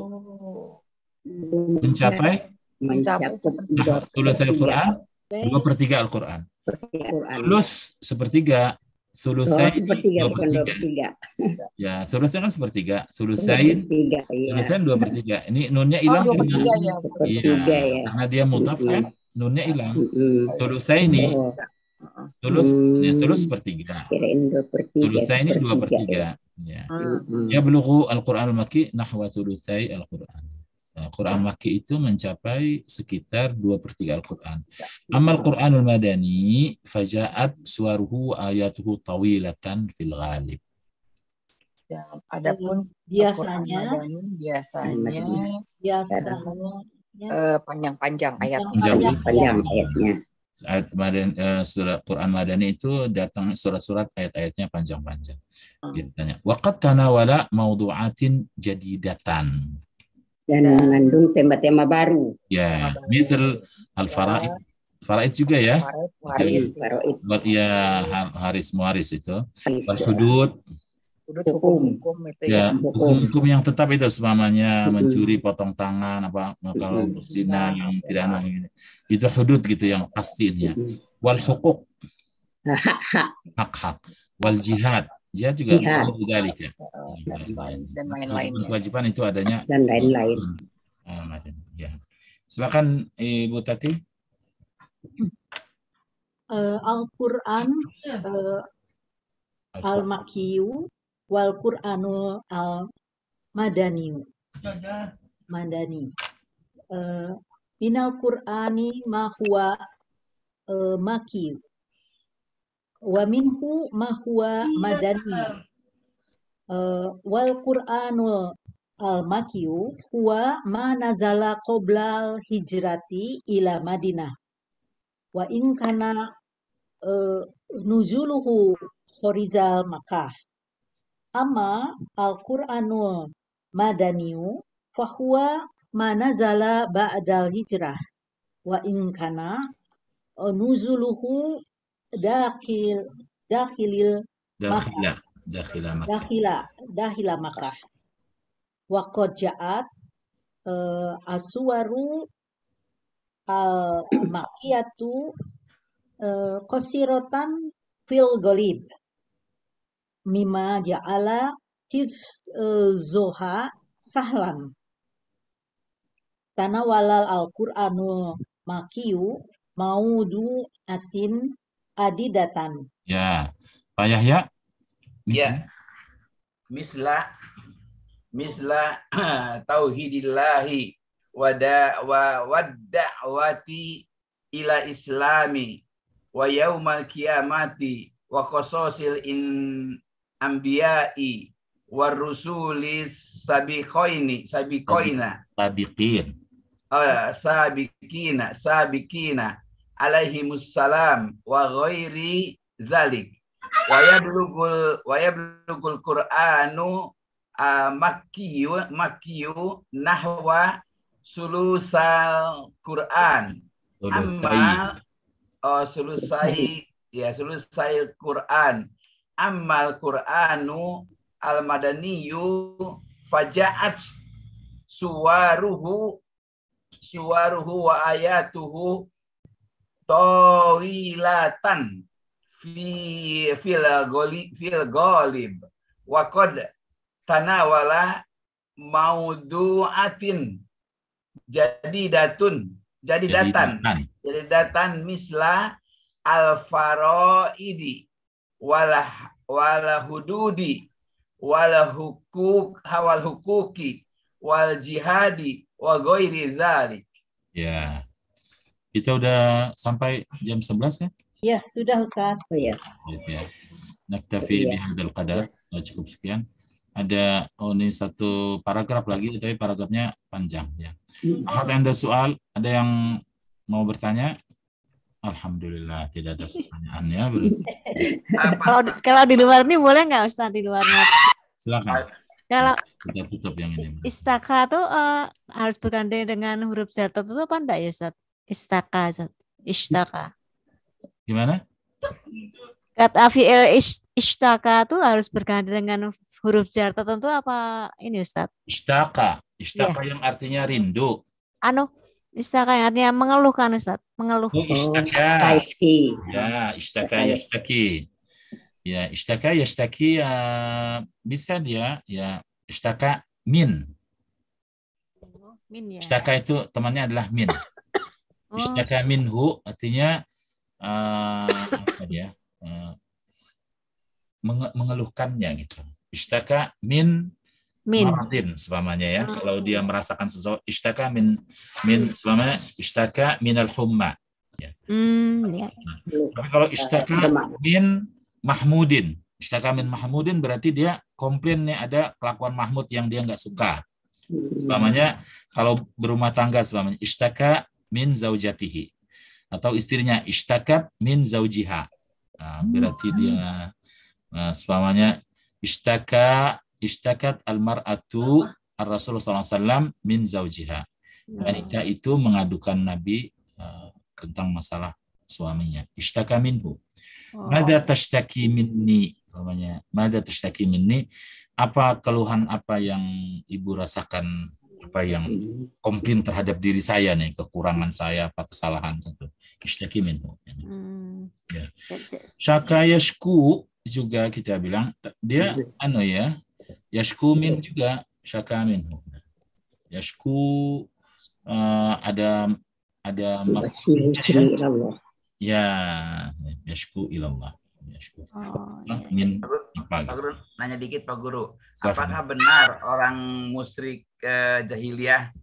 mencapai mencakup nah, thulutsai al-Qur'an, dua per tiga Al-Quran. Quran. Thuluts sepertiga, Oh, thulutsai sepertiga dua bukan per dua tiga. per tiga. Ya, thulutsnya kan sepertiga, Dua thulutsain, per tiga, iya. thulutsain dua per tiga. Ini nunnya Oh, hilang dua per karena tiga ya. Dua per iya, tiga ya. karena dia mudhaf kan, nunnya hilang. Mm-mm. Thulutsaini, Oh, thuluts, ya, Hmm. thuluts sepertiga. kirain dua per tiga. Thulutsaini dua per sepertiga. tiga. Ya. Mm-mm. Ya belughu Al-Quran Al-Makki nahwa thulutsai Al-Quran. Nah, Quran Makki itu mencapai sekitar dua per tiga Al-Quran. Amal Quranul Madani faja'at suwaruhu ayatuhu tawilatan fil ghalib. Dan adapun Biasanya, Al-Quran Madani biasanya biasanya eh, panjang-panjang ayat. Panjang. Panjang ayatnya. Ayat Madan, eh, surat Quran Madani itu datang surat-surat ayat-ayatnya panjang-panjang. Biasanya. Waqad tanawala mawdu'atin jadidatan. Dan mengandung tema-tema baru. Ya, misal al-faraid. Faraid juga ya. Farid, waris, Faraid, Wal- Ya, har- haris muaris itu. Haris, Wal hudud, Hudud hukum-hukum itu Ya, ya. hukum-hukum yang tetap itu semuanya mencuri, potong tangan, apa kalau berzina yang tidak anu gitu. Itu hudud gitu yang pastinya. Wal hukuk, hak-hak. Wal jihad, jihad juga Jihad. dari ya. Dan lain-lainnya. Kewajiban itu adanya dan lain-lain. Ah, macam, ya. Silakan Ibu Tati. Eh, Al-Quran eh, Al-Makkiyu wal Qur'anul Al-Madaniyu. Madani. Eh, Minal Qur'ani ma huwa eh, Makkiyu. Wa minhu ma huwa Madani. Eh, wal Qur'anul Al-Makkiyu huwa ma nazala qoblal hijrati ila Madinah. Wa in kana uh, nuzuluhu horizal Makkah. Amma Al-Qur'anul Madaniyu fahuwa ma nazala ba'dal hijrah. Wa in kana uh, nuzuluhu dakhil dakhilil Dakhila, dakhila Makkah. dakhila dakhila Makkah. Wa qad ja'at uh, aswaru al-makiyatu uh, qasirotan fil ghalib mimma ja'ala hif uh, zoha sahlan tanawalal al-Qur'anul makiyu maudu atin adidatan. Ya, Pak Yahya. Ya. Misla misla tauhidillahi wada wa wadda'wati ila islami wa yaumal kiamati wa qasasil in anbiya'i wa rusulis sabiqaini sabiqaina Sabiqin. uh, sabiqina sabiqina alaihimus salam wa ghairi dzalik wa yablugul wa yablugul qur'anu uh, makkiyu makkiyu nahwa sulusal Quran. Amma oh, sulusai ya sulusai Quran. Ammal Quranu al-Madaniyu faja'at suwaruhu suwaruhu wa ayatuhu tawilatan fi fil ghalib fil ghalib wa qad tanawala maudu'atin jadi datun jadi datan jadi datan misla al faraidi wala wala hududi wala hukuk hawal hukuki wal jihadi wa ghairi dzalik. Ya. Kita udah sampai jam sebelas ya? Ya, sudah Ustaz. Oh ya. Ya. Naktafi bihadzal qadar. Cukup sekian. Ada oh ini satu paragraf lagi, tapi paragrafnya panjang ya. Ahad Anda soal, ada yang mau bertanya? Alhamdulillah tidak ada pertanyaan ya. Kalau kalau di luar ini boleh nggak Ustaz, di luar? Silakan. Kalau kita tutup yang ini. Istaka tuh uh, harus bergandeng dengan huruf jar tertentu apa enggak ya Ustaz? Istaka, Ustaz. Istaka. Gimana? Kata fi'il istaka tuh harus berganti dengan huruf jar tertentu apa ini Ustaz? Istaka, istaka ya. Yang artinya rindu. Anu, istaka yang artinya mengeluhkan Ustaz, mengeluh. Oh, istaka. Kaiski. Ya, istaka yastaki. Ya, istaka yastaki ya bisa dia ya istaka min. Min ya. Istaka itu temannya adalah min. Oh. Istaka minhu artinya uh, apa dia? Uh, mengeluhkannya gitu. Istaka min min maradin sebamanya ya. Oh. Kalau dia merasakan sesuatu, istaka min min sebamanya istaka minal humma. Ya. Hmm, ya. Nah, tapi kalau istaka min mahmudin, istaka min mahmudin berarti dia komplainnya ada kelakuan Mahmud yang dia nggak suka. Sebamanya kalau berumah tangga sebamanya istaka min zaujatihi atau istrinya istakat min zaujiha. Nah, berarti dia nah, sebamanya istaka istakat almar'atu ar-rasul sallallahu alaihi wasallam min zaujiha. Wanita itu mengadukan Nabi uh, tentang masalah suaminya. Istaka minhu. Mada tashtaki minni? namanya mada tashtaki minni, apa keluhan apa yang ibu rasakan, apa yang komplain terhadap diri saya nih, kekurangan saya, apa kesalahan gitu. Ishtaki minhu. Hmm. Ya. Syaka yashku juga kita bilang dia anu ya, yashku min juga syaka minhu. Yashku uh, ada ada ilallah. Ya, yashku ilallah. Yashku. Oh, iya. Min Pak apa Pak gitu. Guru, nanya dikit Pak Guru. Silakan. Apakah benar orang musyrik eh, jahiliyah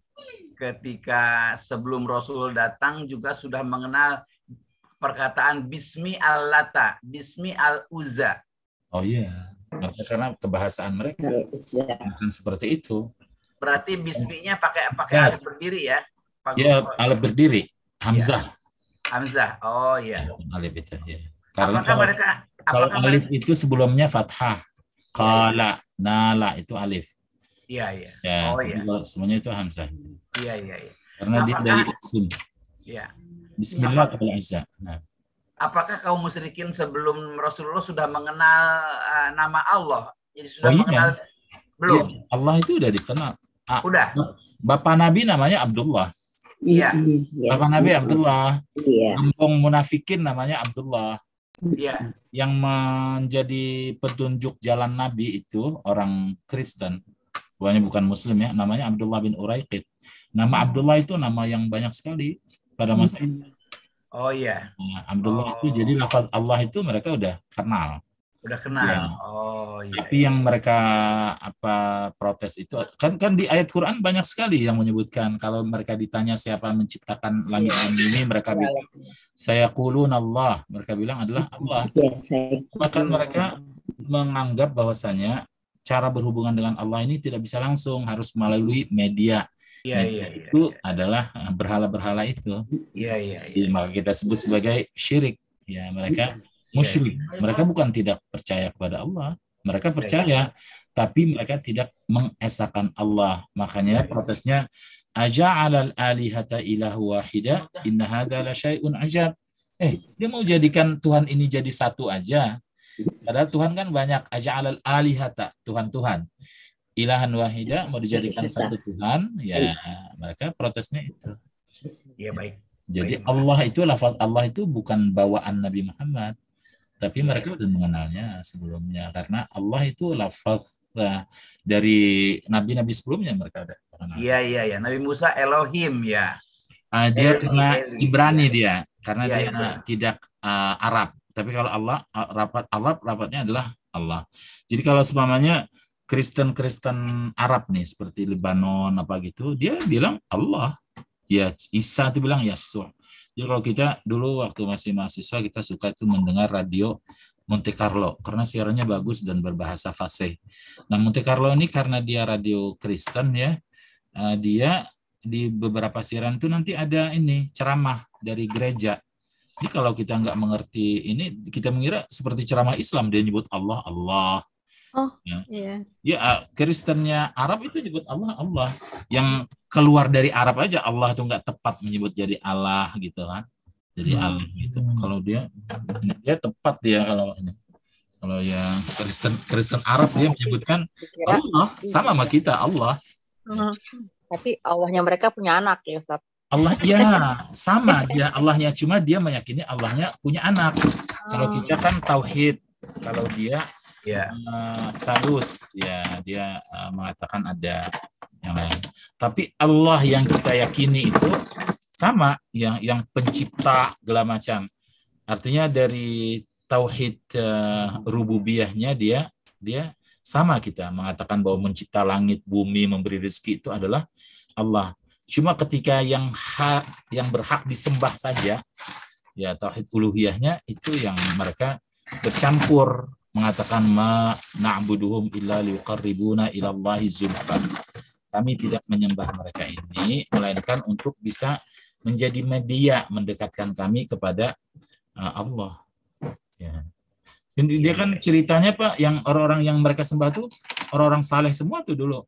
ketika sebelum Rasul datang juga sudah mengenal perkataan Bismi al-Lata, Bismi al-Uzza? Oh iya, karena kebahasaan mereka bukan seperti itu. Berarti Bisminya pakai pakai Ya. alif berdiri ya? Pak Ya, Guru? alif berdiri, hamzah. Hamzah. Oh iya. Alif itu ya. Karena Apakah kalau, mereka kalau apakah alif mereka itu sebelumnya fathah, qala, nala itu alif. Iya, iya. Ya, Oh tapi iya. kalau semuanya itu hamzah. Iya, iya, iya. Karena dia Apakah- dari isim. Iya. Bismillah wal izza. Nah, Apakah kaum musyrikin sebelum Rasulullah sudah mengenal uh, nama Allah? Jadi sudah Oh, iya. mengenal belum? iya, Allah itu udah dikenal. Ah, Udah. Bapak Nabi namanya Abdullah. Iya. Bapak Nabi Abdullah. Iya. Kampung munafikin namanya Abdullah. Iya. Yang menjadi petunjuk jalan Nabi itu orang Kristen. Pokoknya bukan Muslim ya. Namanya Abdullah bin Uraiqid. Nama Abdullah itu nama yang banyak sekali pada masa itu. Oh iya. Nah, Abdullah Oh. itu jadi lafaz Allah itu mereka udah kenal. Udah kenal. Iya. Oh iya. Tapi yang mereka apa protes itu kan kan di ayat Quran banyak sekali yang menyebutkan kalau mereka ditanya siapa menciptakan langit dan bumi, mereka bilang saya qulun Allah, mereka bilang adalah Allah. Ya, saya Bahkan mereka menganggap bahwasanya cara berhubungan dengan Allah ini tidak bisa langsung, harus melalui media. Iya, Media iya, iya. itu adalah eh, berhala-berhala itu. Iya, iya, Jadi, iya. maka kita sebut sebagai syirik. Ya, mereka musyrik. Mereka bukan tidak percaya kepada Allah. Mereka percaya, tapi mereka tidak mengesahkan Allah. Makanya protesnya aja'alal alihata ilahu wahida inna hadza la syai'un ajab. Eh, dia mau jadikan Tuhan ini jadi satu aja. Padahal Tuhan kan banyak. Aja'alal alihata, Tuhan-Tuhan. Ilahan wahida mau dijadikan satu Tuhan, ya mereka protesnya itu. Iya, baik. Jadi Baik. Allah itu, lafaz Allah itu bukan bawaan Nabi Muhammad, tapi mereka sudah mengenalnya sebelumnya karena Allah itu lafaz uh, dari nabi-nabi sebelumnya mereka ada mengenal. Iya, iya, iya. Nabi Musa Elohim ya. Uh, dia Eli, karena Eli. Ibrani dia, karena Iya, dia Ibrani. tidak uh, Arab. Tapi kalau Allah uh, rapat Allah rapatnya adalah Allah. Jadi kalau seumpamanya Kristen-Kristen Arab nih seperti Lebanon apa gitu, dia bilang Allah. Ya, Isa itu bilang Yasuh. Jadi kalau kita dulu waktu masih mahasiswa kita suka itu mendengar radio Monte Carlo karena siarannya bagus dan berbahasa fasih. Nah, Monte Carlo ini karena dia radio Kristen ya, uh, dia di beberapa siaran itu nanti ada ini ceramah dari gereja. Jadi kalau kita nggak mengerti ini, kita mengira seperti ceramah Islam, dia nyebut Allah, Allah. Oh, Ya. iya. Ya, Kristennya Arab itu nyebut Allah, Allah. Yang keluar dari Arab aja Allah itu nggak tepat menyebut jadi Allah gitu kan. Jadi Hmm. Allah gitu. Kalau dia dia tepat dia kalau ini. Kalau yang Kristen Kristen Arab dia menyebutkan Kira, Allah sama sama kita Allah. Oh, tapi Allahnya mereka punya anak ya Ustaz. Allah ya sama dia Allahnya, cuma dia meyakini Allahnya punya anak. Kalau oh. kita kan tauhid. Kalau dia Ya. uh, salus ya dia uh, mengatakan ada yang lain. Tapi Allah yang kita yakini itu sama yang yang pencipta segala macam. Artinya dari tauhid uh, rububiyahnya dia dia sama kita mengatakan bahwa mencipta langit, bumi, memberi rezeki itu adalah Allah. Cuma ketika yang hak yang berhak disembah saja ya tauhid uluhiyahnya itu yang mereka bercampur mengatakan ma na'buduhum illa liqarribuna ila Allahi zulfa. Kami tidak menyembah mereka ini melainkan untuk bisa menjadi media mendekatkan kami kepada uh, Allah. Ya. Jadi dia kan ceritanya Pak, yang orang-orang yang mereka sembah tuh orang-orang saleh semua tuh dulu.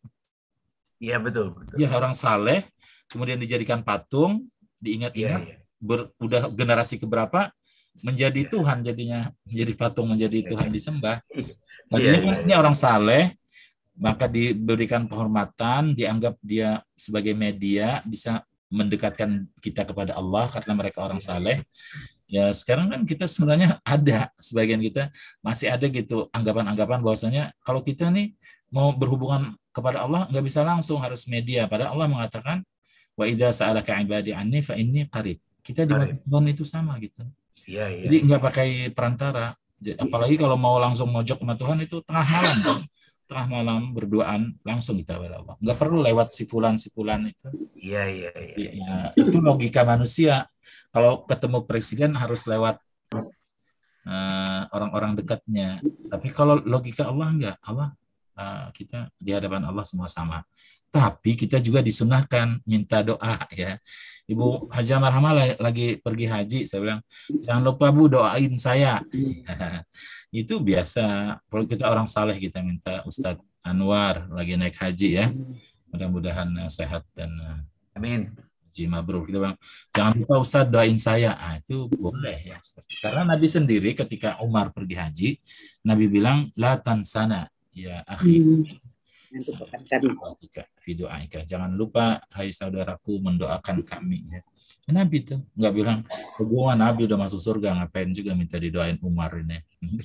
Iya, betul, betul. Ya orang saleh, kemudian dijadikan patung, Iya, diingat-ingat, iya. ber, udah generasi keberapa, menjadi Tuhan jadinya, menjadi patung, menjadi Tuhan disembah. Iya, Tadinya iya, kan iya. ini orang saleh, maka diberikan penghormatan, dianggap dia sebagai media bisa mendekatkan kita kepada Allah karena mereka orang saleh. Ya sekarang kan kita sebenarnya ada, sebagian kita masih ada gitu anggapan-anggapan bahwasanya kalau kita nih mau berhubungan kepada Allah nggak bisa langsung, harus media. Padahal Allah mengatakan wa idza sa'alaka ibadi anni fa inni qarib. Kita di mata Tuhan itu sama gitu. Iya, iya. Jadi nggak pakai perantara. J- Apalagi kalau mau langsung mojok sama Tuhan itu tengah malam. Tengah malam berduaan langsung kita kepada Allah. Nggak perlu lewat sifulan-sifulan itu. Iya, iya, iya. Ya, itu logika manusia. Kalau ketemu presiden harus lewat eh, orang-orang dekatnya. Tapi kalau logika Allah enggak. Allah eh, kita di hadapan Allah semua sama. Tapi kita juga disunahkan minta doa ya. Ibu Haja Marhamah la- lagi pergi haji, saya bilang jangan lupa Bu doain saya. Itu biasa. Kalau kita orang saleh kita minta Ustadz Anwar lagi naik haji ya. Mudah-mudahan eh, sehat dan eh, Amin. haji mabrur. Kita bilang jangan lupa Ustadz doain saya. Ah, itu boleh ya. Karena Nabi sendiri ketika Umar pergi haji, Nabi bilang la tansana ya akhi. Video Aika. Jangan lupa hai saudaraku mendoakan kami ya. Nabi itu nggak bilang hubungan Nabi udah masuk surga ngapain juga minta didoain Umar ini.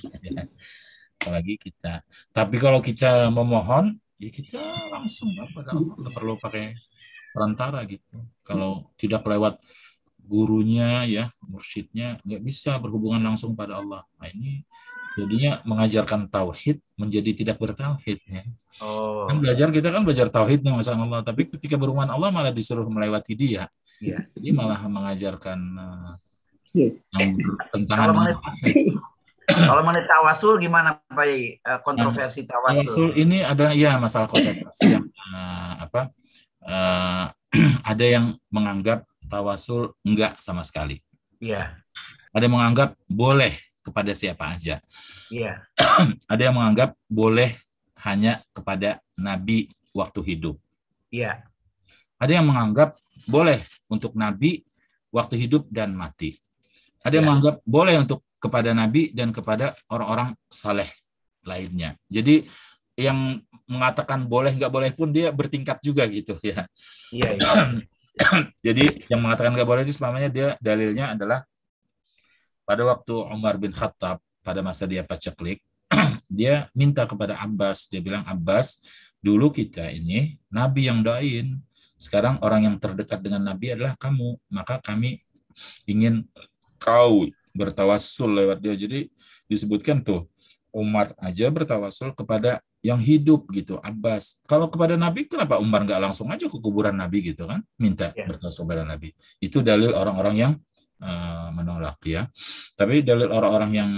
Apalagi kita. Tapi kalau kita memohon ya kita langsung kepada Allah, nggak perlu pakai perantara gitu. Kalau tidak lewat gurunya ya mursyidnya nggak bisa berhubungan langsung pada Allah. Nah, ini jadinya mengajarkan tauhid menjadi tidak bertauhid ya. Oh. Kan belajar kita kan belajar tauhid nih Masya Allah, tapi ketika berhubungan Allah malah disuruh melewati dia. Iya. Jadi malah mengajarkan uh, Iya. yang bertentangan Kalau dengan mengenai tauhid. kalau mengenai tawasul gimana Pak Yai? Eh, Kontroversi Tawasul tawasul. ini adalah ya masalah kontroversi yang uh, apa uh, ada yang menganggap tawasul enggak sama sekali. Iya. Ada yang menganggap boleh kepada siapa aja. Iya. Ada yang menganggap boleh hanya kepada Nabi waktu hidup. Iya. Ada yang menganggap boleh untuk Nabi waktu hidup dan mati. Ada yang Ya. menganggap boleh untuk kepada Nabi dan kepada orang-orang saleh lainnya. Jadi yang mengatakan boleh nggak boleh pun dia bertingkat juga gitu ya. Iya, iya. Jadi yang mengatakan nggak boleh itu selamanya dia dalilnya adalah pada waktu Umar bin Khattab pada masa dia paceklik, dia minta kepada Abbas, dia bilang Abbas, dulu kita ini Nabi yang doain, sekarang orang yang terdekat dengan Nabi adalah kamu, maka kami ingin kau bertawassul lewat dia. Jadi disebutkan tuh Umar aja bertawassul kepada yang hidup gitu, Abbas. Kalau kepada Nabi kenapa Umar nggak langsung aja ke kuburan Nabi gitu kan, minta Ya. bertawassul kepada Nabi. Itu dalil orang-orang yang uh, menolak ya. Tapi dalil orang-orang yang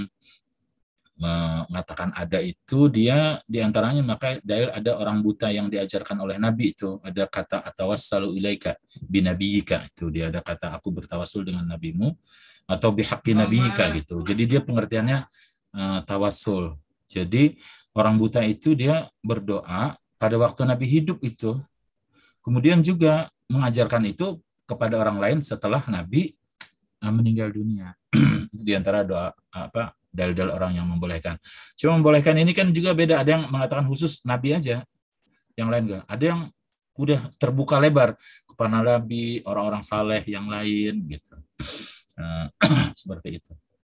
mengatakan ada itu dia diantaranya maka dalil ada orang buta yang diajarkan oleh Nabi itu ada kata atawassalu ilaika binabiyika itu dia ada kata aku bertawassul dengan nabimu atau bihaqqi nabiyika gitu. Jadi dia pengertiannya uh, tawassul. Jadi orang buta itu dia berdoa pada waktu Nabi hidup itu. Kemudian juga mengajarkan itu kepada orang lain setelah Nabi uh, meninggal dunia. Di antara doa apa dalil-dalil orang yang membolehkan. Cuma membolehkan ini kan juga beda. Ada yang mengatakan khusus Nabi aja, yang lain enggak. Ada yang udah terbuka lebar kepada Nabi, orang-orang saleh yang lain gitu. Nah, seperti itu.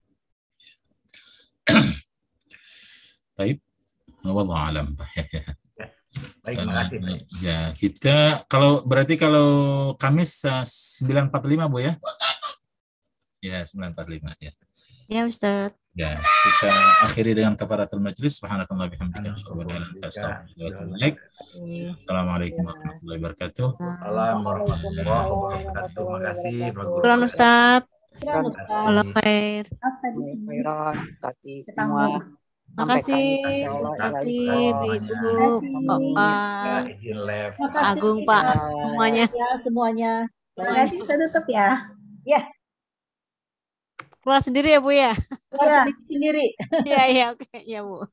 Baik, wallahu alam. Baik, terima kasih. Pak. Ya, kita kalau berarti kalau Kamis sembilan empat puluh lima Bu ya? Ya, sembilan empat puluh lima ya. Ya Ustaz. Ya, kita akhiri dengan kafaratul majlis. Subhanakallah bihamdika asyhadu an la ilaha illa anta astaghfiruka wa atubu ilaik. Assalamualaikum warahmatullahi wabarakatuh. Assalamualaikum warahmatullahi wabarakatuh. Terima kasih Pak Guru. Syukran Ustaz. Syukran, Ustaz. Allah khair. Khairan, Tati semua. Makasih Insyaallah, Tati, ya. Ibu, Bapak, Izin live. Makasih, Agung, Pak, Ya. semuanya. Ya, semuanya. Terima kasih, kita tutup ya. Keluar sendiri ya Bu ya? Keluar sendiri-sendiri. Iya, iya, oke. Ya Bu.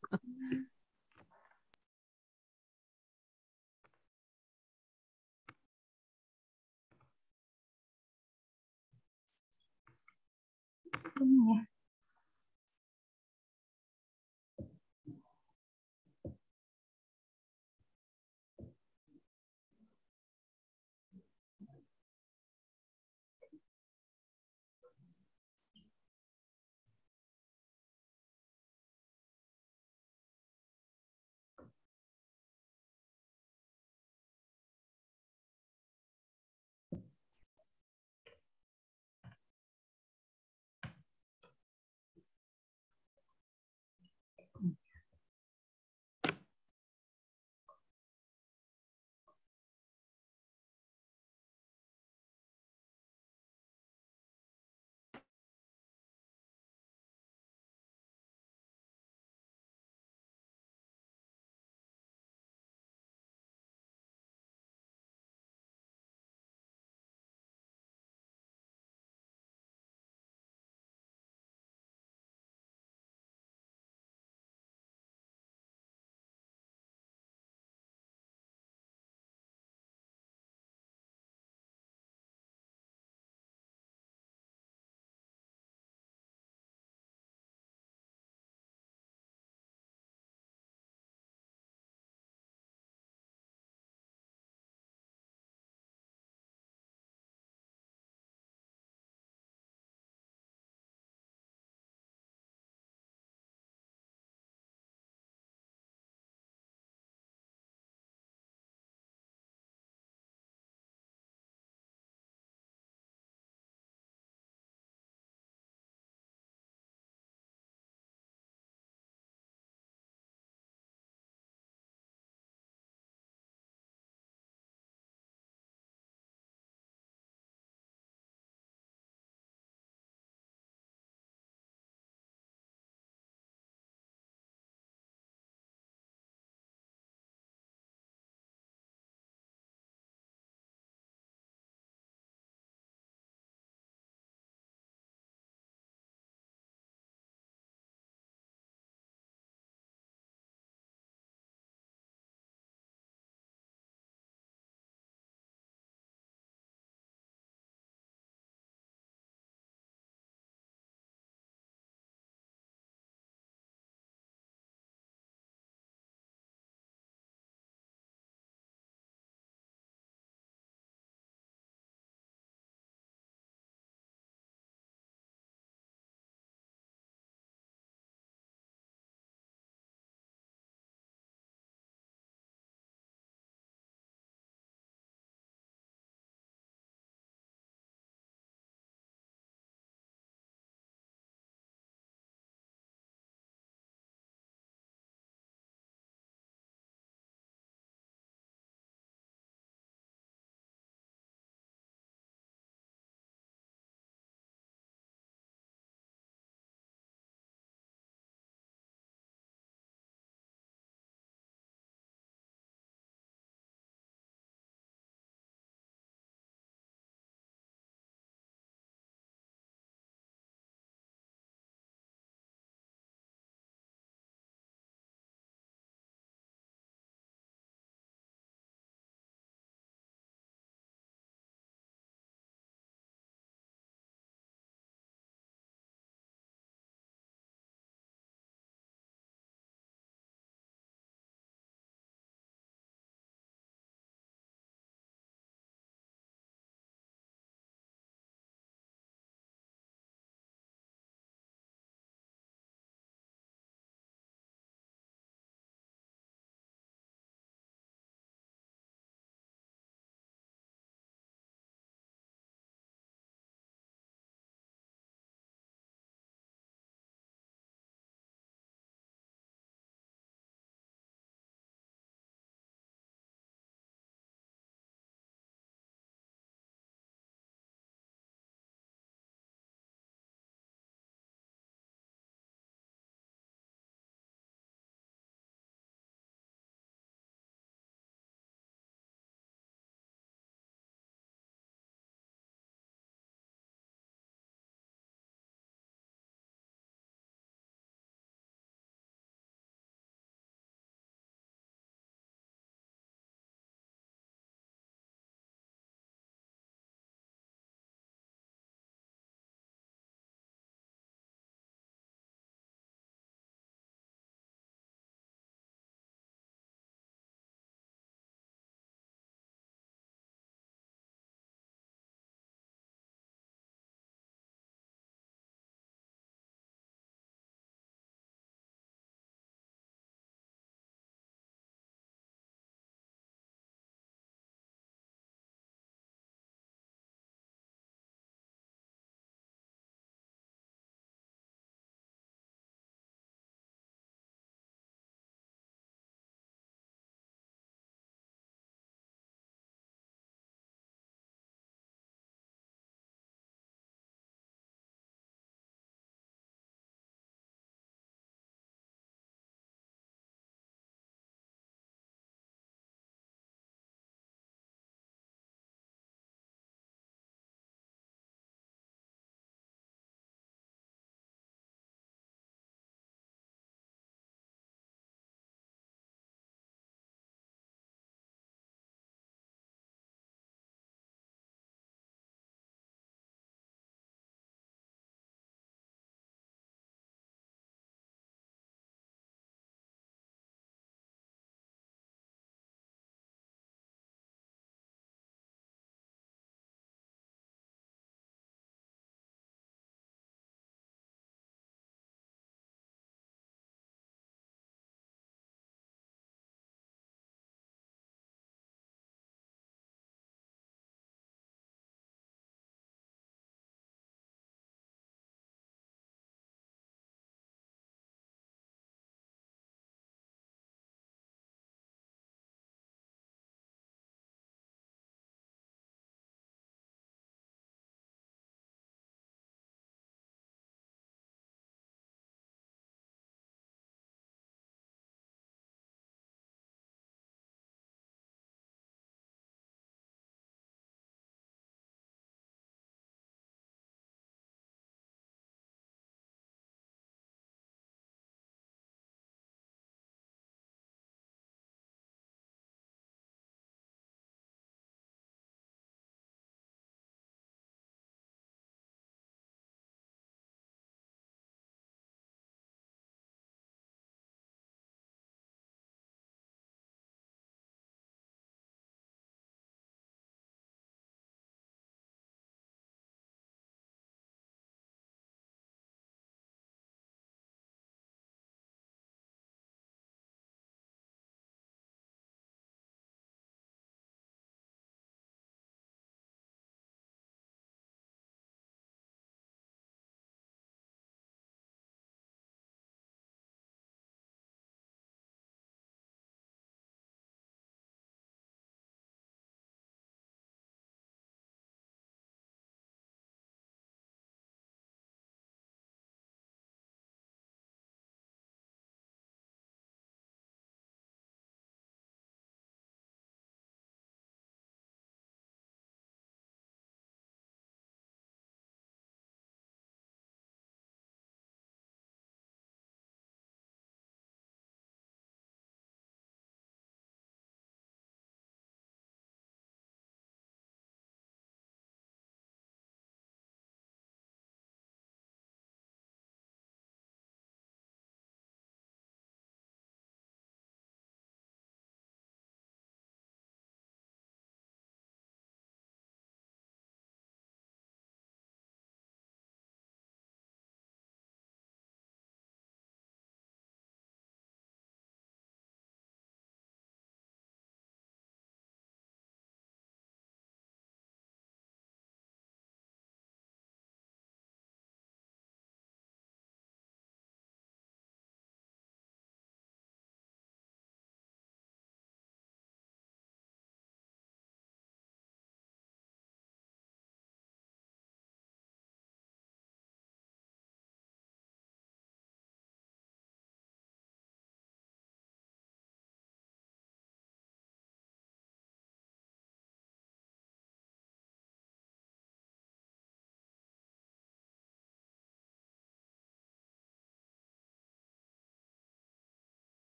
ya.